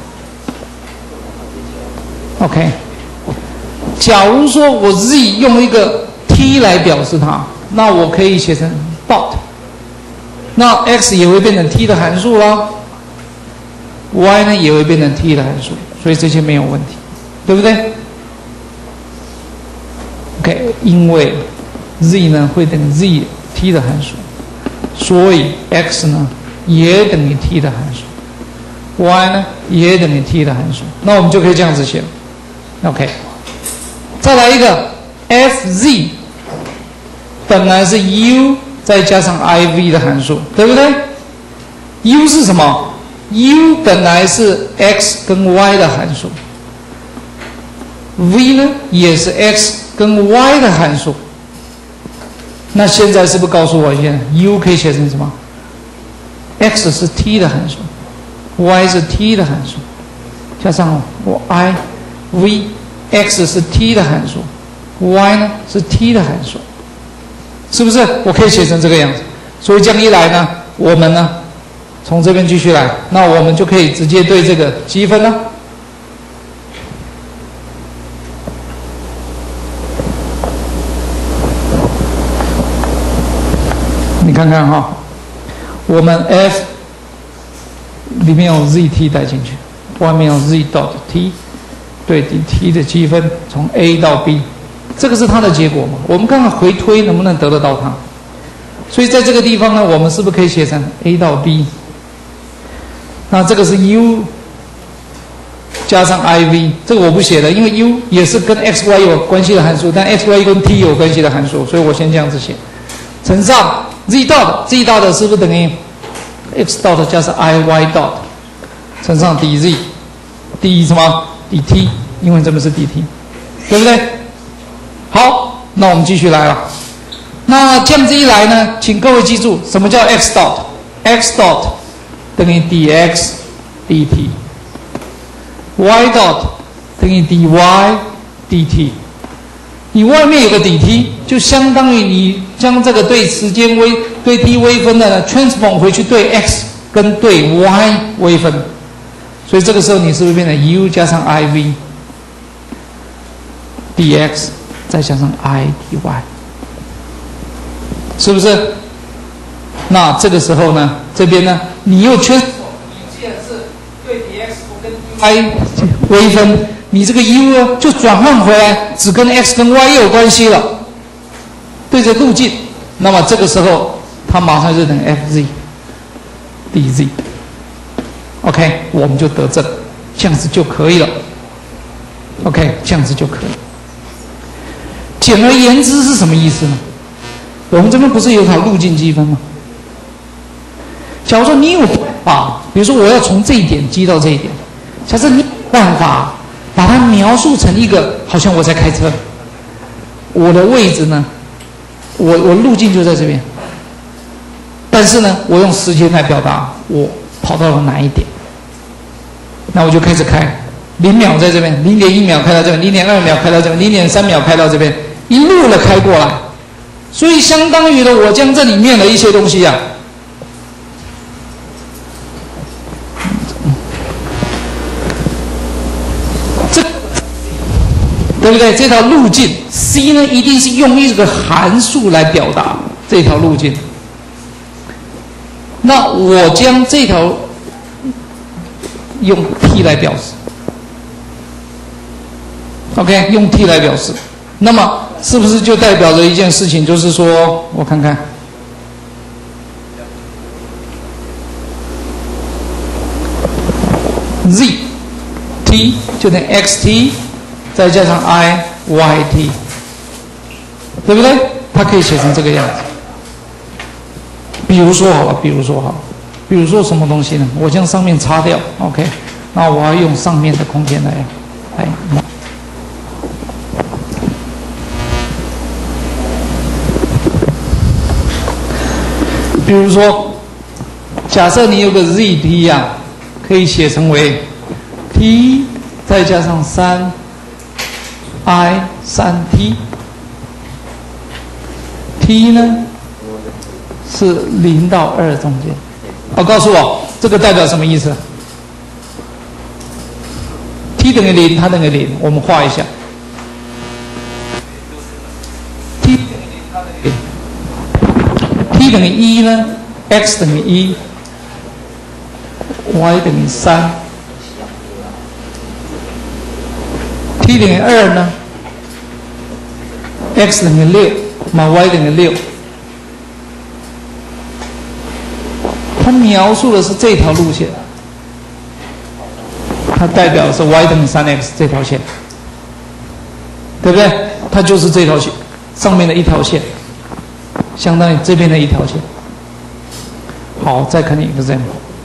iy。OK， 假如说我 Z 用一个 t 来表示它，那我可以写成 dot， 那 x 也会变成 t 的函数啦。y 呢也会变成 t 的函数，所以这些没有问题，对不对 ？OK， 因为 z 呢会等于 z t 的函数，所以 x 呢也等于 t 的函数 ，y 呢也等于 t 的函数，那我们就可以这样子写了。OK， 再来一个 fz 本来是 u 再加上 iv 的函数，对不对 ？u 是什么？u 本来是 x 跟 y 的函数 ，v 呢也是 x 跟 y 的函数。那现在是不是告诉我一下 ，u 可以写成什么 ？x 是 t 的函数 ，y 是 t 的函数，加上我 i，v，x 是 t 的函数 ，y 呢是 t 的函数，是不是？我可以写成这个样子。所以这样一来呢，我们呢？从这边继续来，那我们就可以直接对这个积分了。你看看哈，我们 f 里面有 zt 带进去，外面有 z dot t， 对 dt 的积分从 a 到 b， 这个是它的结果嘛？我们看看回推能不能得得到它。所以在这个地方呢，我们是不是可以写成 a 到 b？那这个是 u 加上 iv， 这个我不写的，因为 u 也是跟 xy 有关系的函数，但 xy 跟 t 有关系的函数，所以我先这样子写，乘上 z dot，z dot 是不是等于 x dot 加上 iy dot 乘上 dz，d 什么 dt， 因为这边是 dt， 对不对？好，那我们继续来了。 那这样子一来呢，请各位记住，什么叫 x dot？x dot 等于 dx dt，y dot 等于 dy dt。你外面有个 dt， 就相当于你将这个对时间对 t 微分的呢 transform 回去对 x 跟对 y 微分，所以这个时候你是不是变成 u 加上 iv dx 再加上 i dy， 是不是？那这个时候呢，这边呢，你又transform，你既然是对 dx 跟 dy 微分，你这个 u 呢就转换回来，只跟 x 跟 y 有关系了，对着路径，那么这个时候它马上就等于 fz dz。OK， 我们就得证，这样子就可以了。OK， 这样子就可以。简而言之是什么意思呢？我们这边不是有条路径积分吗？假如说你有办法，比如说我要从这一点积到这一点，假设你有办法把它描述成一个，好像我在开车，我的位置呢，我路径就在这边，但是呢，我用时间来表达我跑到了哪一点，那我就开始开，0秒在这边，0.1秒开到这边，0.2秒开到这边，0.3秒开到这边，一路的开过来，所以相当于呢，我将这里面的一些东西啊，对不对？这条路径 C 呢，一定是用一个函数来表达这条路径。那我将这条用 t 来表示 ，OK， 用 t 来表示，那么是不是就代表着一件事情，就是说，我看看 ，z t 就等于 xt。再加上 i y t， 对不对？它可以写成这个样子。比如说什么东西呢？我将上面擦掉 ，OK， 那我要用上面的空间来。比如说，假设你有个 zt 呀，可以写成为 t 再加上3i 3t， t 呢是0到2中间。告诉我这个代表什么意思 ？t 等于0，它等于0，我们画一下。t 等于0，它等于0。t 等于1呢 ，x 等于1 ，y 等于3。t 等于2呢 ，x 等于6，嘛 y 等于6。它描述的是这条路线，它代表的是 y 等于3x 这条线，对不对？它就是这条线上面的一条线，相当于这边的一条线。好，再看一个example。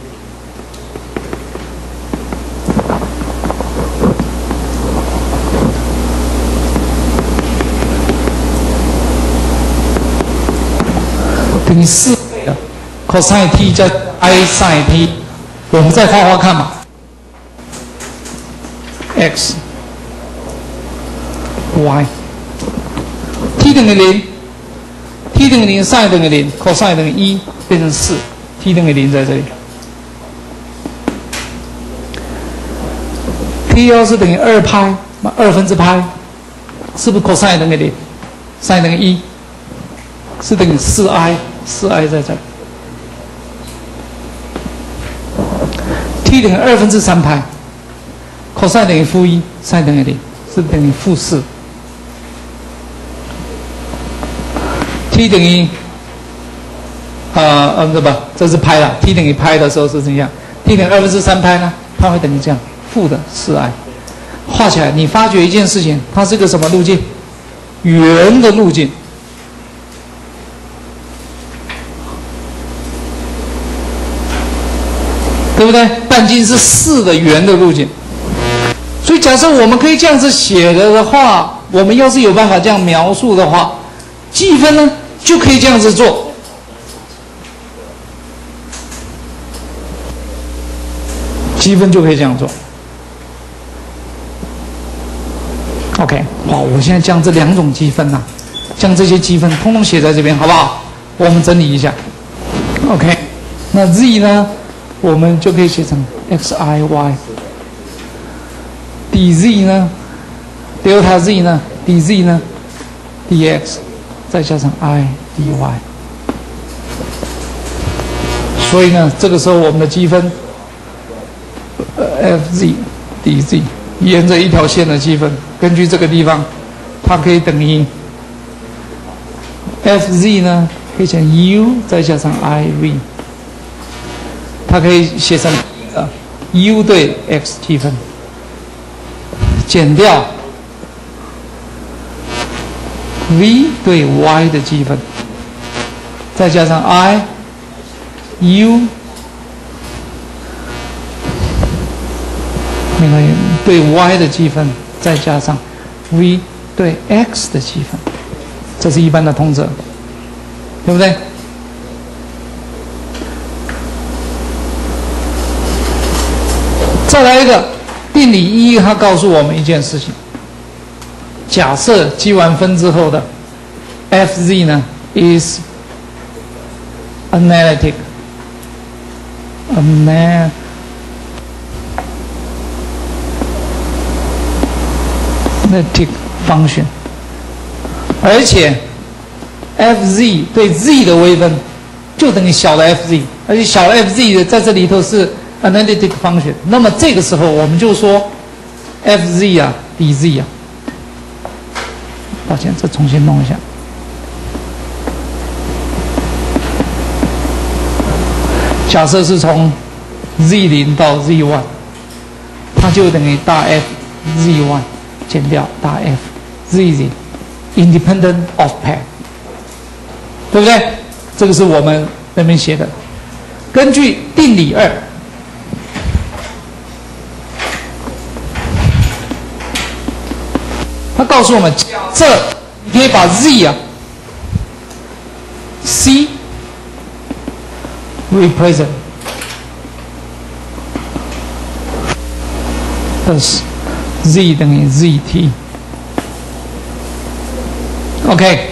等于4倍的 cosine t 加 i sin t， 我们再画画看嘛。x y t 等于0 t 等于0 sin 等于0 cosine 等于1，变成4 t 等于0在这里。t 要是等于2派，2分之派，是不是 cosine 等于0 sin 等于1，是等于4i 在这儿。t 等于2分之3派 ，cosine 等于-1 sin 等于0，是等于-4。t 等于这是派了。t 等于派的时候是这样 ，t 等于2分之3派呢，它会等于这样-4i。画起来，你发觉一件事情，它是个什么路径？圆的路径。对不对？半径是4的圆的路径，所以假设我们可以这样子写的话，我们要是有办法这样描述的话，积分呢就可以这样子做。积分就可以这样做。OK， 好，我现在将这2种积分将这些积分通通写在这边，好不好？我们整理一下。OK， 那 z 呢，我们就可以写成 xiy。dz 呢 ，delta z 呢 ，dz 呢 ，dx 再加上 i dy。所以呢，这个时候我们的积分，fz dz 沿着一条线的积分，根据这个地方，它可以等于 fz 呢，可以写 u 再加上 iv， 它可以写成u 对 x 积分，减掉 v 对 y 的积分，再加上 i u 对 y 的积分，再加上 v 对 x 的积分，这是一般的通则，对不对？再来一个定理一，它告诉我们一件事情：假设积完分之后的 fz 呢 is analytic function， 而且 fz 对 z 的微分就等于小的 fz， 而且小的 fz 在这里头是 analytic function， 那么这个时候我们就说 fz dz 抱歉，这重新弄一下。假设是从 z0 到 z1， 它就等于大 F z1 减掉大 F zz independent of pair， 对不对？这个是我们那边写的。根据定理2，它告诉我们，这你可以把 z c represent as z 等于 zt。OK，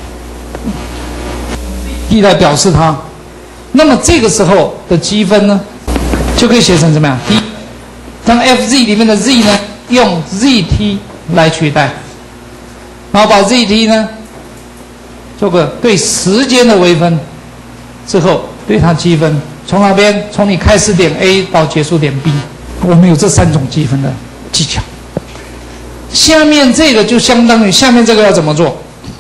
一来表示它，那么这个时候的积分呢，就可以写成怎么样？第一，将 fz 里面的 z 呢，用 zt 来取代，然后把 zt 呢做个对时间的微分，之后对它积分，从哪边？从你开始点 A 到结束点 B， 我们有这3种积分的技巧。下面这个就相当于下面这个要怎么做？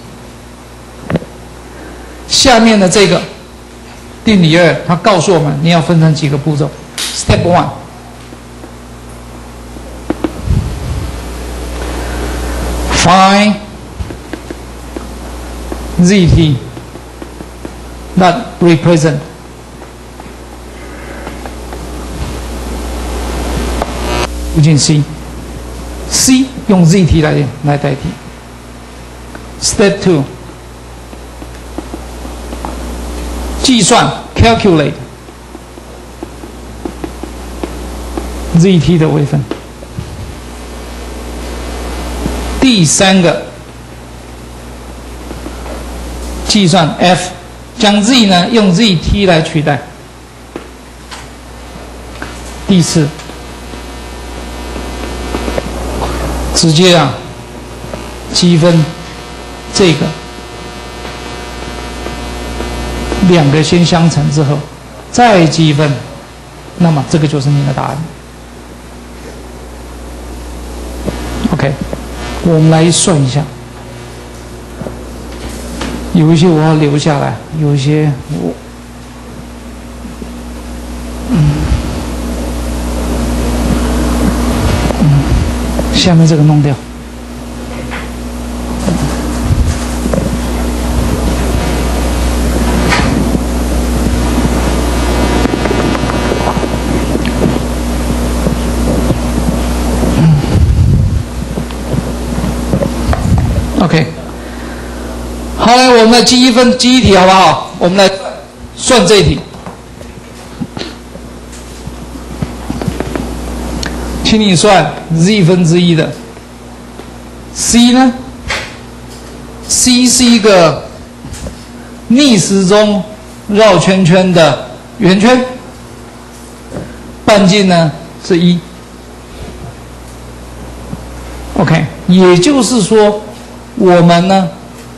下面的这个定理2，它告诉我们你要分成几个步骤。Step 1， find zt that represent路径 C 用 zt 来代替。Step 2， 计算 calculate zt 的微分。第3个，计算 f， 将 z 呢用 zt 来取代。第4，直接积分这个2个先相乘之后再积分，那么这个就是你的答案。OK， 我们来算一下，有一些我要留下来，有一些我下面这个弄掉。OK， 好，来我们们来记一题好不好？我们来算这一题。请你算 z 分之一的 c 呢 ？c 是一个逆时钟绕圈圈的圆圈，半径呢是1。OK， 也就是说，我们呢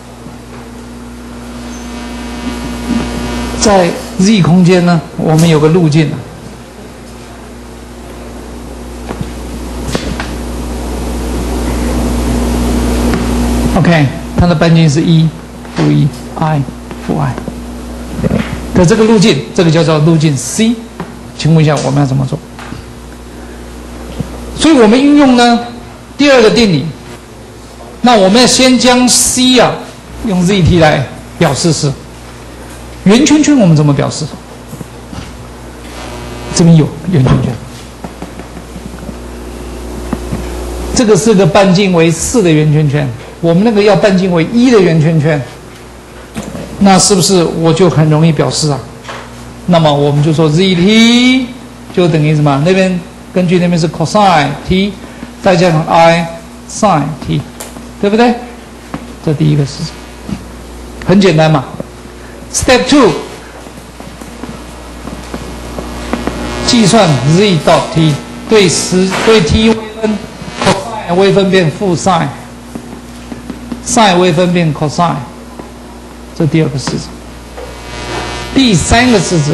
在 z 空间呢，我们有个路径。OK， 它的半径是1负1 i 负 i 的这个路径，这个叫做路径 c。请问一下，我们要怎么做？所以我们运用呢第二个定理。那我们要先将 c 啊用 zt 来表示是圆圈圈，我们怎么表示？这边有圆圈圈，这个是个半径为4的圆圈圈。我们那个要半径为1的圆圈圈，那是不是我就很容易表示啊？那么我们就说 zt 就等于什么？那边根据那边是 cosine t 再加上 i sin t， 对不对？这第一个式子很简单嘛。Step 2， 计算 z dot t 对t 微分 cosine 微分变负 sin。sin 微分变 cosine， 这第二个式子。第三个式子，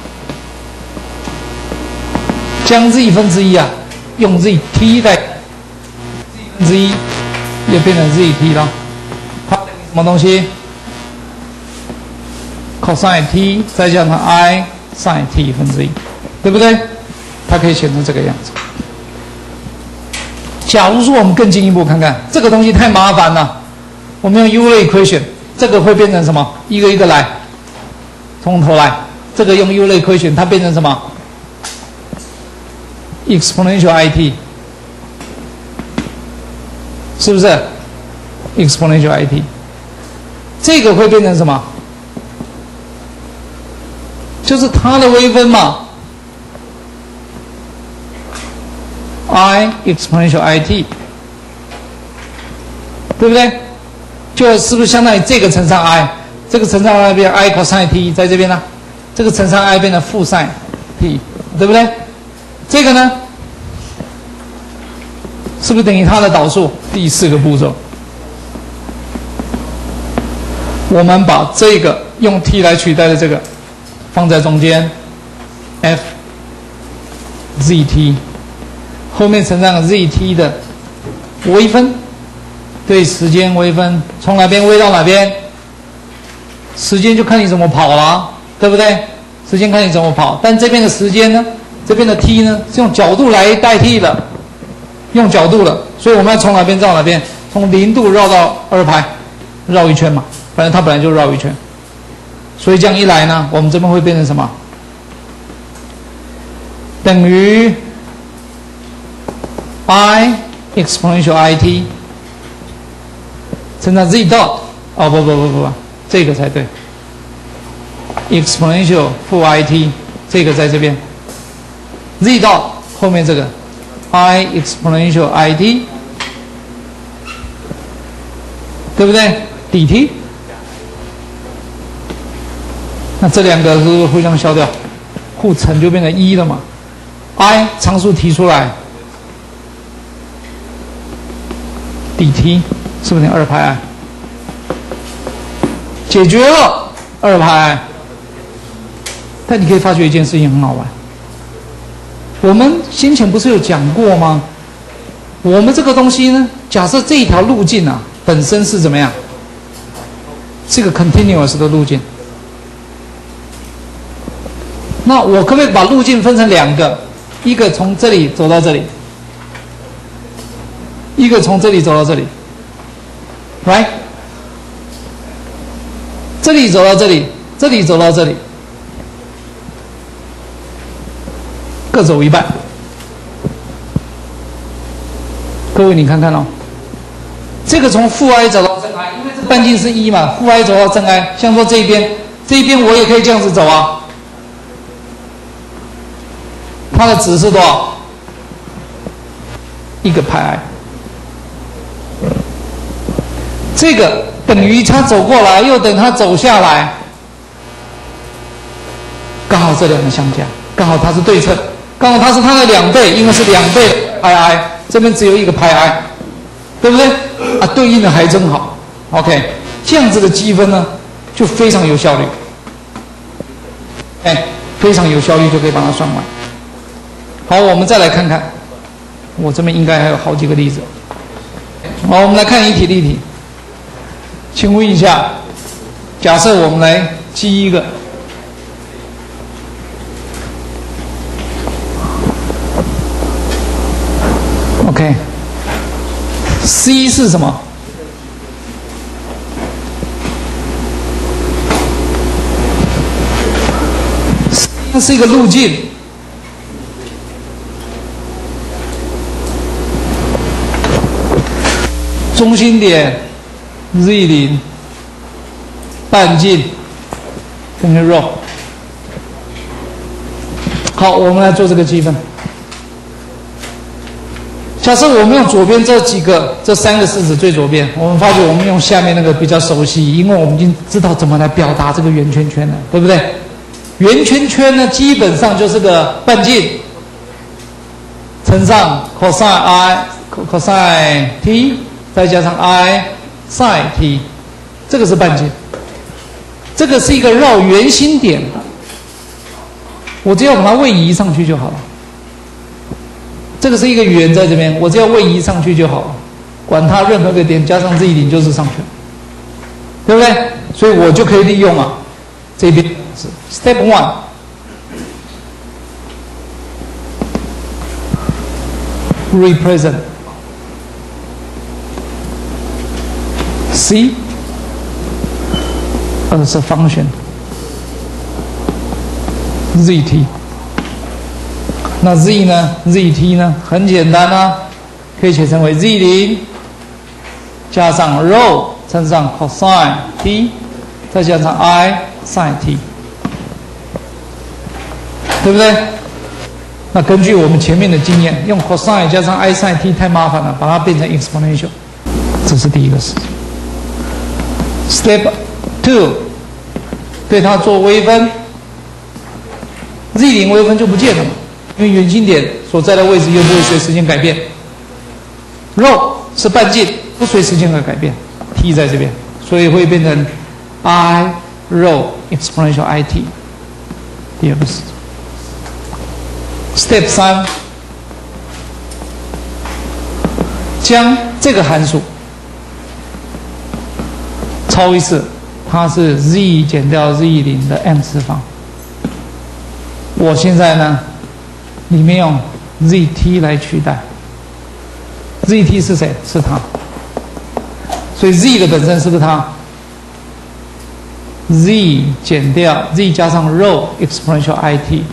将 z 分之一啊，用 zt 代 z 分之一，也变成 zt 了。它等于什么东西 ？cosine t 再加上 i sin t 分之一，对不对？它可以写成这个样子。假如说我们更进一步看看，这个东西太麻烦了。我们用 Euler equation， 这个会变成什么？一个一个来，从头来。这个用 Euler equation， 它变成什么 ？exponential it， 是不是 ？exponential it， 这个会变成什么？就是它的微分嘛 ，i exponential it， 对不对？就是不是相当于这个乘上 i， 这个乘上 i 变 i cosine t， 在这边呢，这个乘上 i 变成负 sin t， 对不对？这个呢，是不是等于它的导数？第4个步骤，我们把这个用 t 来取代的这个放在中间 ，f zt， 后面乘上 zt 的微分。对时间微分，从哪边微到哪边？时间就看你怎么跑了，对不对？时间看你怎么跑，但这边的时间呢，这边的 t 呢，是用角度来代替的，用角度了，所以我们要从哪边绕哪边？从0度绕到2π，绕一圈嘛，反正它本来就绕一圈，所以这样一来呢，我们这边会变成什么？等于 i exponential it。乘上 z dot， 哦不，这个才对 ，exponential 负 it， 这个在这边 ，z dot 后面这个 i exponential it， 对不对 ？dt， 那这两个是不是互相消掉，互乘就变成1了嘛 ？i 常数提出来 ，dt。是不是等于2πi？ 解决了2πi。但你可以发觉一件事情很好玩，我们先前不是有讲过吗？我们这个东西呢，假设这一条路径啊本身是怎么样？是个 continuous 的路径。那我可不可以把路径分成2个？一个从这里走到这里，一个从这里走到这里。right， 这里走到这里，这里走到这里，各走一半。各位，你看看哦，这个从负 i 走到正 i， 因为这个半径是1嘛，负 i 走到正 i。像说这一边我也可以这样子走啊。它的值是多少？1个派 i。这个等于它走过来，又等它走下来，刚好这两个相加，刚好它是对称，刚好它是它的2倍，因为是2倍派 i， 这边只有1个派 i， 对不对？啊，对应的还真好。OK， 这样子的积分呢，就非常有效率。哎，非常有效率就可以把它算完。好，我们再来看看，我这边应该还有好几个例子。好，我们来看一题例题。请问一下，假设我们来记一个，OK，C 是什么？它是一个路径，中心点 Z0， 半径等于 ρ。好，我们来做这个积分。假设我们用左边这3个式子最左边，我们发觉我们用下面那个比较熟悉，因为我们已经知道怎么来表达这个圆圈圈了，对不对？圆圈圈呢，基本上就是个半径乘上 cosine t， 再加上 i sin t， 这个是半径。这个是一个绕圆心点的，我只要把它位移上去就好了。这个是一个圆在这边，我只要位移上去就好了，管它任何个点加上 z0就是上去了，对不对？所以我就可以利用啊，这边是 Step 1。represent C as a function zt。那 z 呢 ？zt 呢？很简单啊，可以写成为 z0 加上 ρ 乘上 cosine t， 再加上 i sin t， 对不对？那根据我们前面的经验，用 cosine 加上 i sin t 太麻烦了，把它变成 exponential， 这是第一个事。Step 2， 对它做微分 ，z0 微分就不见了嘛。因为圆心点所在的位置又不会随时间改变，ρ是半径，不随时间而改变 ，t 在这边，所以会变成 i ρ exponential i t。第二个式。Step 3， 将这个函数抄一次，它是 z 减掉 z0 的 n 次方。我现在呢？里面用 zt 来取代 ，zt 是谁？是它，所以 z 的本身是不是它 ？z 减掉 z 加上 ρ exponential i t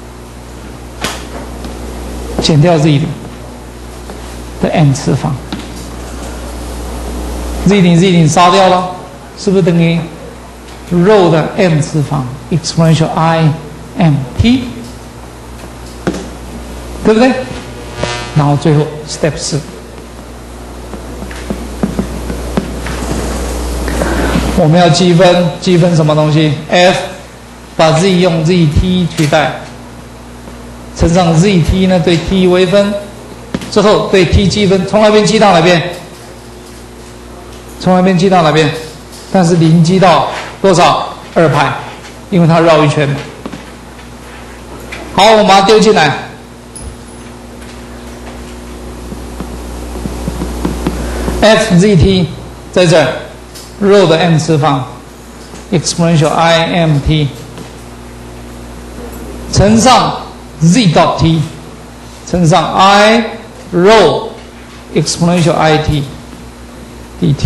减掉 z0 的 n 次方 ，z0 杀掉了，是不是等于 ρ 的 m 次方 exponential i m t？对不对？然后最后 Step 4，我们要积分什么东西 ？f 把 z 用 zt 取代，乘上 zt 呢对 t 微分，之后对 t 积分，从哪边积到哪边？从哪边积到哪边？但是0积到多少？2派，因为它绕一圈。好，我们把它丢进来。FZT 在这儿 ，ρ 的 m 次方 exponential IMT 乘上 z dot t 乘上 I ρ exponential IT dt。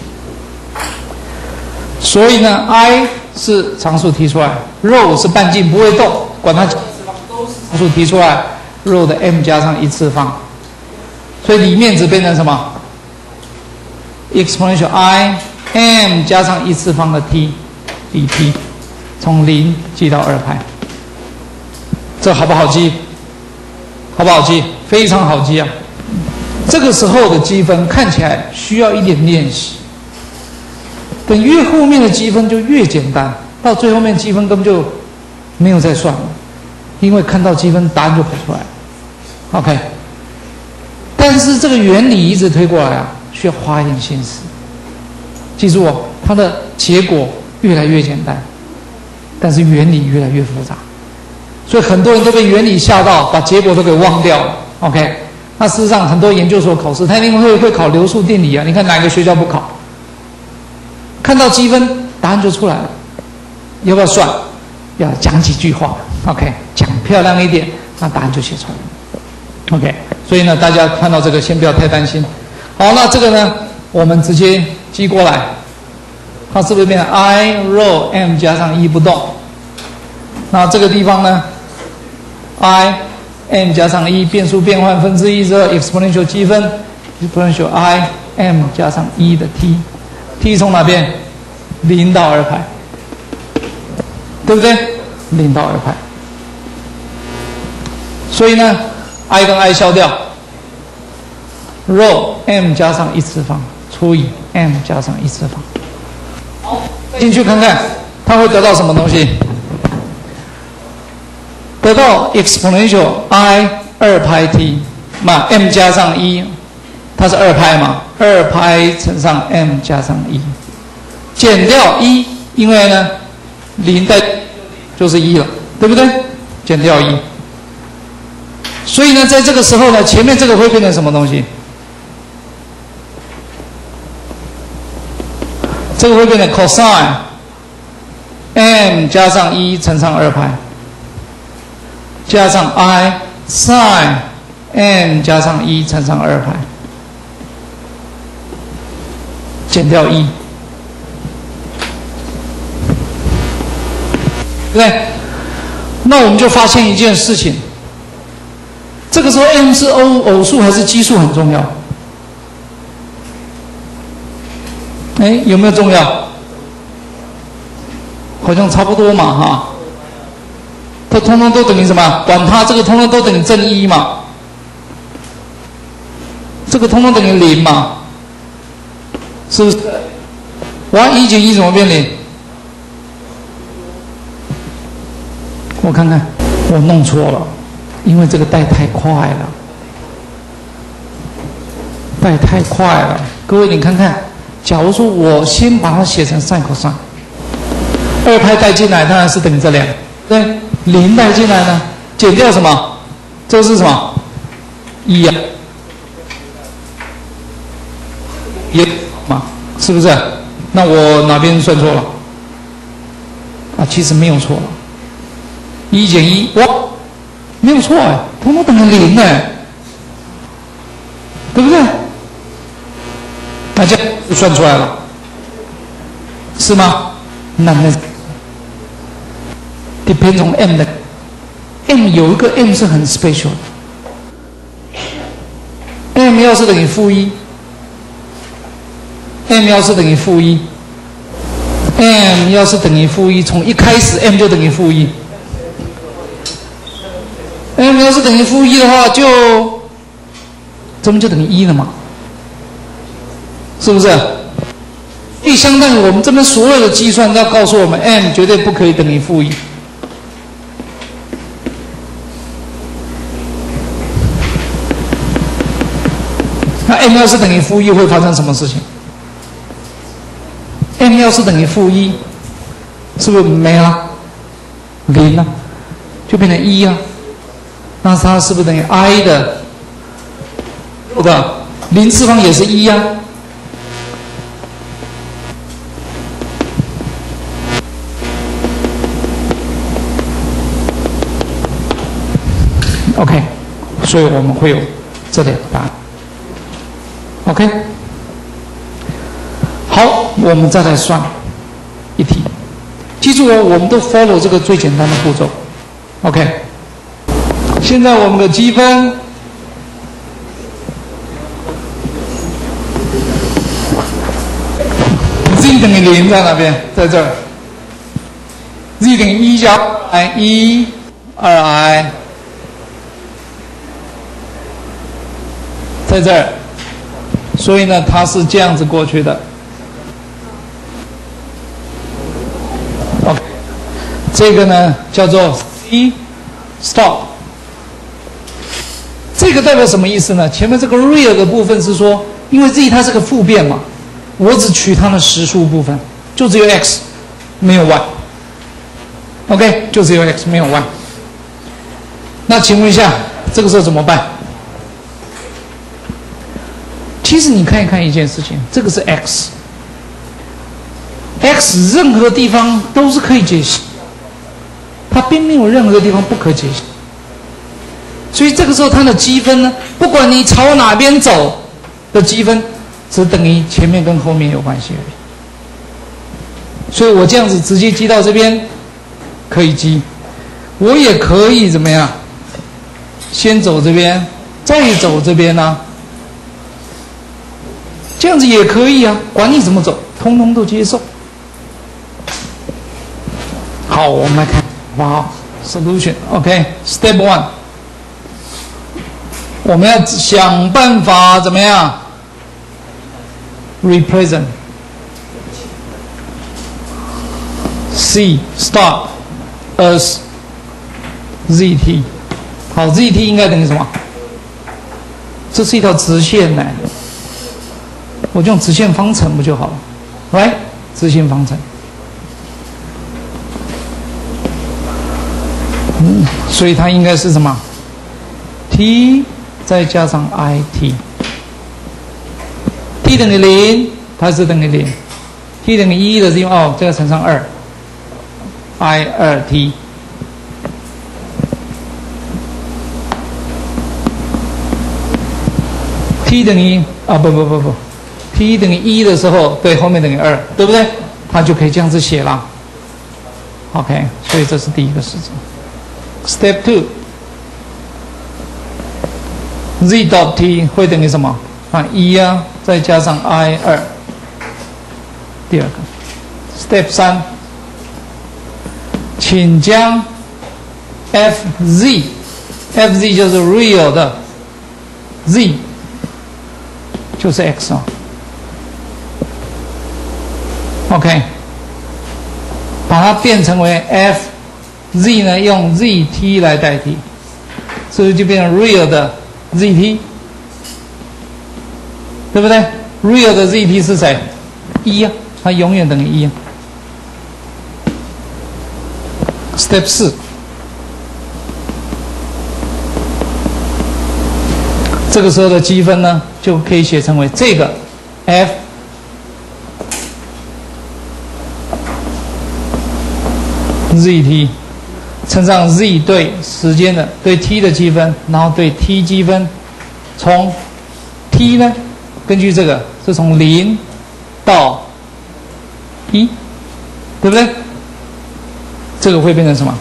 所以呢 ，I 是常数提出来 ，ρ 是半径不会动，管它几次方都是常数提出来 ，ρ 的 m 加上1次方，所以里面只变成什么？ exponential i m 加上一次方的 t dt， 从0记到2派。这好不好记？好不好记？非常好记啊！这个时候的积分看起来需要一点练习，等越后面的积分就越简单，到最后面积分根本就没有再算了，因为看到积分答案就跑出来了。OK， 但是这个原理一直推过来啊，需要花一点心思。记住哦，它的结果越来越简单，但是原理越来越复杂，所以很多人都被原理吓到，把结果都给忘掉了。OK， 那事实上很多研究所考试，他一定会考流数定理啊。你看哪个学校不考？看到积分，答案就出来了。要不要算？要讲几句话。OK， 讲漂亮一点，那答案就写出来了。OK， 所以呢，大家看到这个先不要太担心。好，那这个呢，我们直接记过来，它是不是变成 i rho m 加上1不动？那这个地方呢 ，i m 加上1变数变换分之1之后 exponential 积分 exponential i m 加上1的 t 从哪边？0到2派，对不对？0到2派。所以呢 ，i 跟 i 消掉 ，rho m 加上1次方除以 m 加上1次方。好，进去看看，它会得到什么东西？得到 exponential i 2派 t， 嘛 m 加上1，它是2派嘛，2派乘上 m 加上1，减掉1，因为呢0代就是1了，对不对？减掉1，所以呢，在这个时候呢，前面这个会变成什么东西？这个会变成 cosine m 加上1乘上2派。加上 i sin m 加上1乘上2派，减掉1，对不对？那我们就发现一件事情，这个时候 m 是偶数还是奇数很重要。哎，有没有重要？好像差不多嘛，哈。它通通都等于什么？管它，这个通通都等于正1嘛，这个通通等于0嘛，是不是？哇，1减1怎么变0？我看看，我弄错了，因为这个带太快了，带太快了。各位，你看看，假如说我先把它写成 sin cos，2派带进来当然是等于这2，对。0带进来呢，减掉什么？这是什么？1啊，也嘛，是不是？那我哪边算错了？啊，其实没有错了。1减1，哇，没有错哎，通通等于0哎，对不对？那这样就算出来了，是吗？那depend on m 的 m 有一个 m 是很 special 的 ，m 要是等于-1 ，m 要是等于-1，m 要是等于-1，从一开始 m 就等于-1，m 要是等于-1的话，就这不就等于1了嘛？是不是？所以相当于我们这边所有的计算都要告诉我们 m 绝对不可以等于-1。那 m 要是等于-1会发生什么事情 ？m 要是等于-1，是不是没了？0啊，就变成1啊。那它是不是等于 i 的0次方也是1啊？OK， 所以我们会有这2个答案。OK， 好，我们再来算一题。记住哦，我们都 follow 这个最简单的步骤。OK， 现在我们的积分 t 等于0在哪边？在这儿。z 等于1加 i 2i， 在这儿。所以呢，它是这样子过去的。OK， 这个呢叫做 C stop。这个代表什么意思呢？前面这个 real 的部分是说，因为 z 它是个复变嘛，我只取它的实数部分，就只有 x， 没有 y。OK， 就只有 x， 没有 y。那请问一下，这个时候怎么办？其实你看一看一件事情，这个是 x，x 任何地方都是可以解析，它并没有任何地方不可解析。所以这个时候它的积分呢，不管你朝哪边走的积分，只等于前面跟后面有关系而已。所以我这样子直接积到这边可以积，我也可以怎么样？先走这边，再走这边啊。这样子也可以啊，管你怎么走，通通都接受。好，我们来看，好 ，solution，OK，step one， 我们要想办法怎么样 represent C start as ZT， 好 ，ZT 应该等于什么？这是一条直线呢。我就用直线方程不就好了 ？Right， 直线方程。所以它应该是什么 ？t 再加上 it。t 等于0，它是等于0。t 等于1的是因为这个乘上2 ，i 2t。t 等于不。t 等于1的时候，对，后面等于2，对不对？它就可以这样子写了。OK， 所以这是第一个式子。Step 2 ，z dot t 会等于什么？1啊，再加上 i 2。第二个。Step 3，请将 fz 就是 real 的 z， 就是 x 啊。OK， 把它变成为 f，z 呢用 zt 来代替，所以就变成 real 的 zt， 对不对 ？real 的 zt 是谁？1啊，它永远等于1啊。Step 4，这个时候的积分呢，就可以写成为这个 f。zt 乘上 z 对时间的对 t 的积分，然后对 t 积分，从 t 呢，根据这个是从0到1，对不对？这个会变成什么？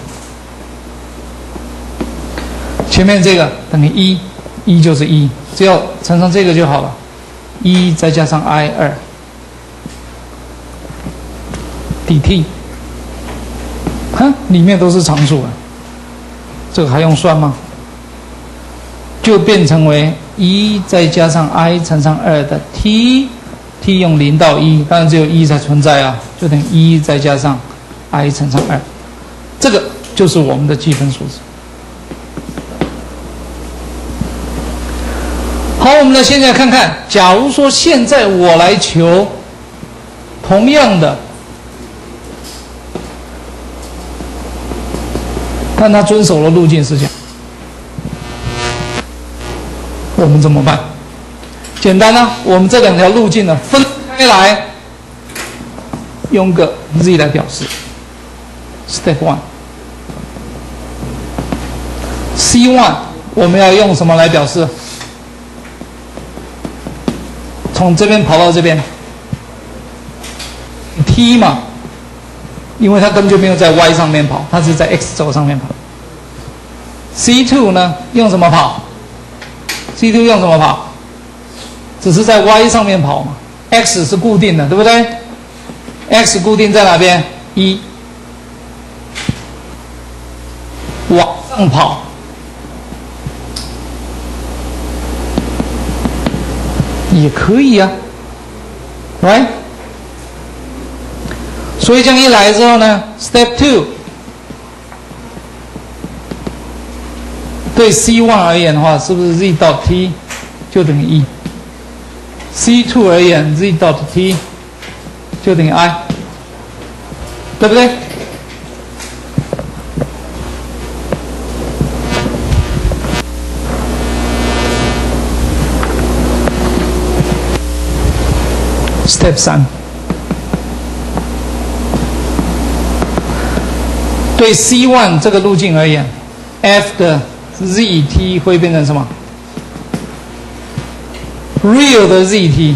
前面这个等于1就是1，只要乘上这个就好了。1再加上 i 2 dt。里面都是常数啊，这个还用算吗？就变成为1再加上 i 乘上2的 t， t 用0到1，当然只有1才存在啊，就等于1再加上 i 乘上2，这个就是我们的积分数字。好，我们来现在看看，假如说现在我来求同样的。但他遵守了路径是这样，我们怎么办？简单啊，我们这两条路径呢分开来，用个 z 来表示。Step 1，C1 我们要用什么来表示？从这边跑到这边 ，t 嘛。因为它根本就没有在 y 上面跑，它是在 x 轴上面跑。C2 呢，用什么跑 ？C2 用什么跑？只是在 y 上面跑嘛 ，x 是固定的，对不对？ x 固定在哪边？一，往上跑，也可以啊 ，right？ 所以这样一来之后呢 ，Step 2。对 C1 而言的话，是不是 z dot t 就等于 1？C2 而言 z dot t 就等于 i， 对不对？Step 3，对 C1 这个路径而言 ，f 的 zt 会变成什么 ？real 的 zt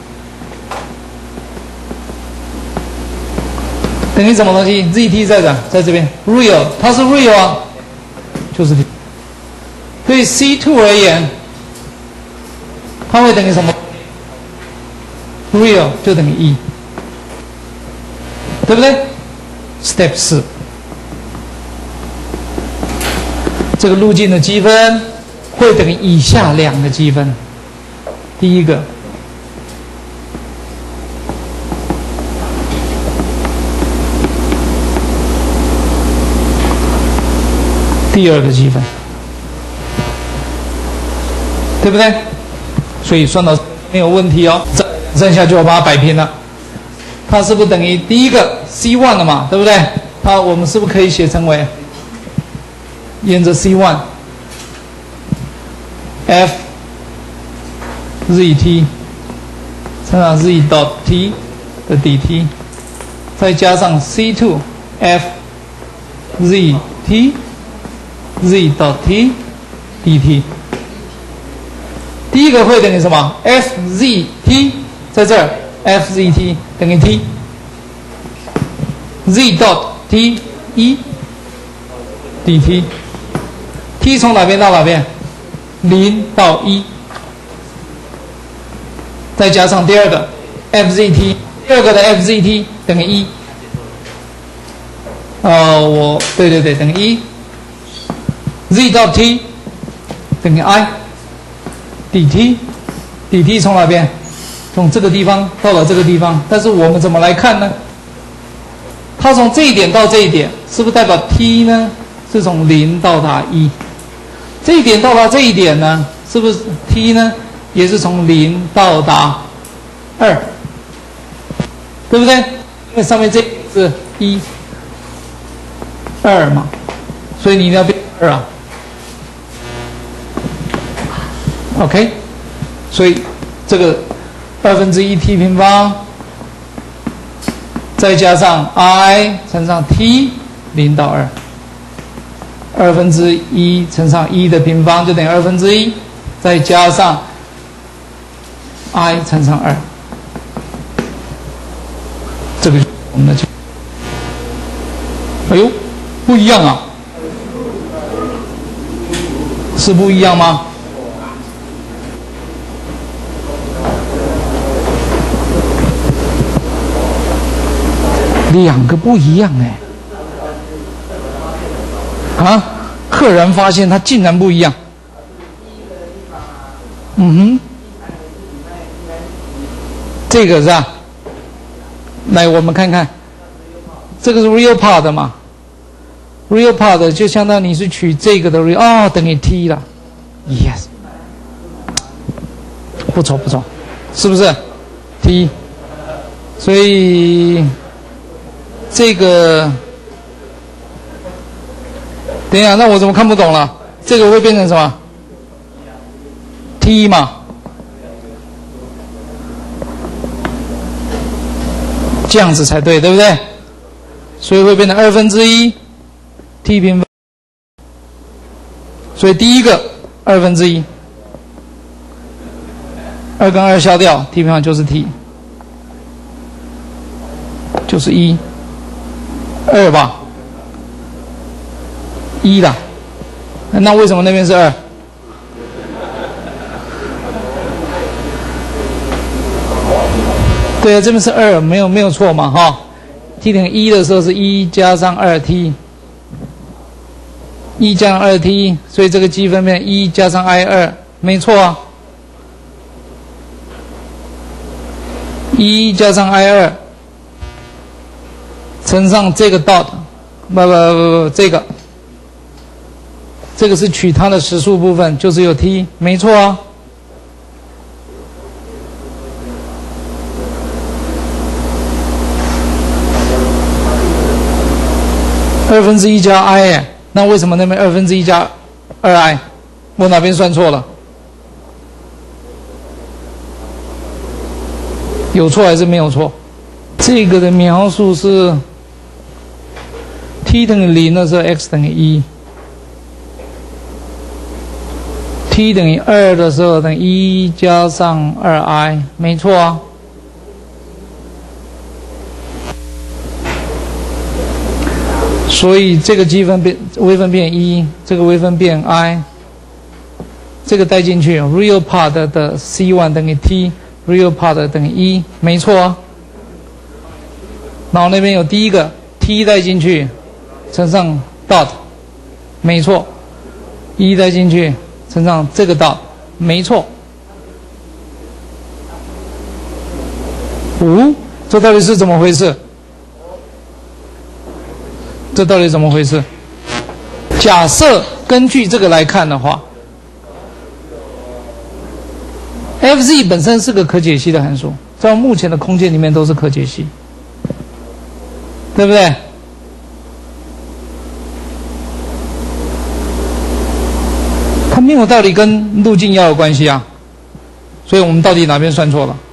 等于什么东西 ？zt 在这边 ，real 它是 real 啊，就是。对 C2 而言，它会等于什么 ？real 就等于1，对不对 ？Step 4。这个路径的积分会等于以下2个积分。第一个，第2个积分，对不对？所以算到没有问题哦。剩下就要把它摆平了。它是不是等于第一个 C1 了嘛？对不对？我们是不是可以写成为？沿着 C1 f zt 乘上 z dot t 的 dt， 再加上 C2 f zt z dot t dt。第一个会等于什么 ？f zt 在这儿 ，f zt 等于 t z dot t 1 dt。t 从哪边到哪边？0到1，再加上第2个 fzt， 第2个的 fzt 等于1。对，等于1。z 到 t 等于 i dt 从哪边？从这个地方到了这个地方，但是我们怎么来看呢？它从这一点到这一点，是不是代表 t 呢？是从0到达1。这一点到达这一点呢，是不是 t 呢？也是从0到达2，对不对？因为上面这是1、2嘛，所以你一定要变2啊。OK， 所以这个1/2 t 平方，再加上 i 乘上 t 0到2，1/2乘上1的平方就等于1/2，再加上 i 乘上2，这个就是我们的就，哎呦，不一样啊，是不一样吗？2个不一样赫然发现它竟然不一样。这个是吧？来，我们看看，这个是 real part 嘛 ？real part 就相当于你是取这个的 real， 等于 t 了 ，yes， 不错，是不是 t？ 所以这个。等一下，那我怎么看不懂了？这个会变成什么 ？t 嘛，这样子才对，对不对？所以会变成1/2 t 平方。所以第一个1/2，2跟2消掉 ，t 平方就是 t， 就是1，2吧。1啦，那为什么那边是2？对对啊，这边是2，没有错嘛哈。t 等于1的时候是1加上 2t， 1加上 2t， 所以这个积分变1加上 i2， 没错啊。1加上 i2 乘上这个 dot， 不，这个是取它的实数部分，就是有 t， 没错啊。1/2加 i， 那为什么那边1/2加 2i？ 我哪边算错了？有错还是没有错？这个的描述是 t 等于0的时候 x 等于1。t 等于2的时候等于1加上 2i， 没错啊。所以这个积分微分变1，这个微分变 i， 这个带进去 ，real part 的 c1 等于 t，real part 等于1，没错啊。然后那边有第一个 t 带进去，乘上 dot， 没错。1带进去。乘上这个dot，没错。这到底是怎么回事？这到底怎么回事？假设根据这个来看的话 ，fz 本身是个可解析的函数，在目前的空间里面都是可解析，对不对？它没有道理跟路径要有关系啊，所以我们到底哪边算错了？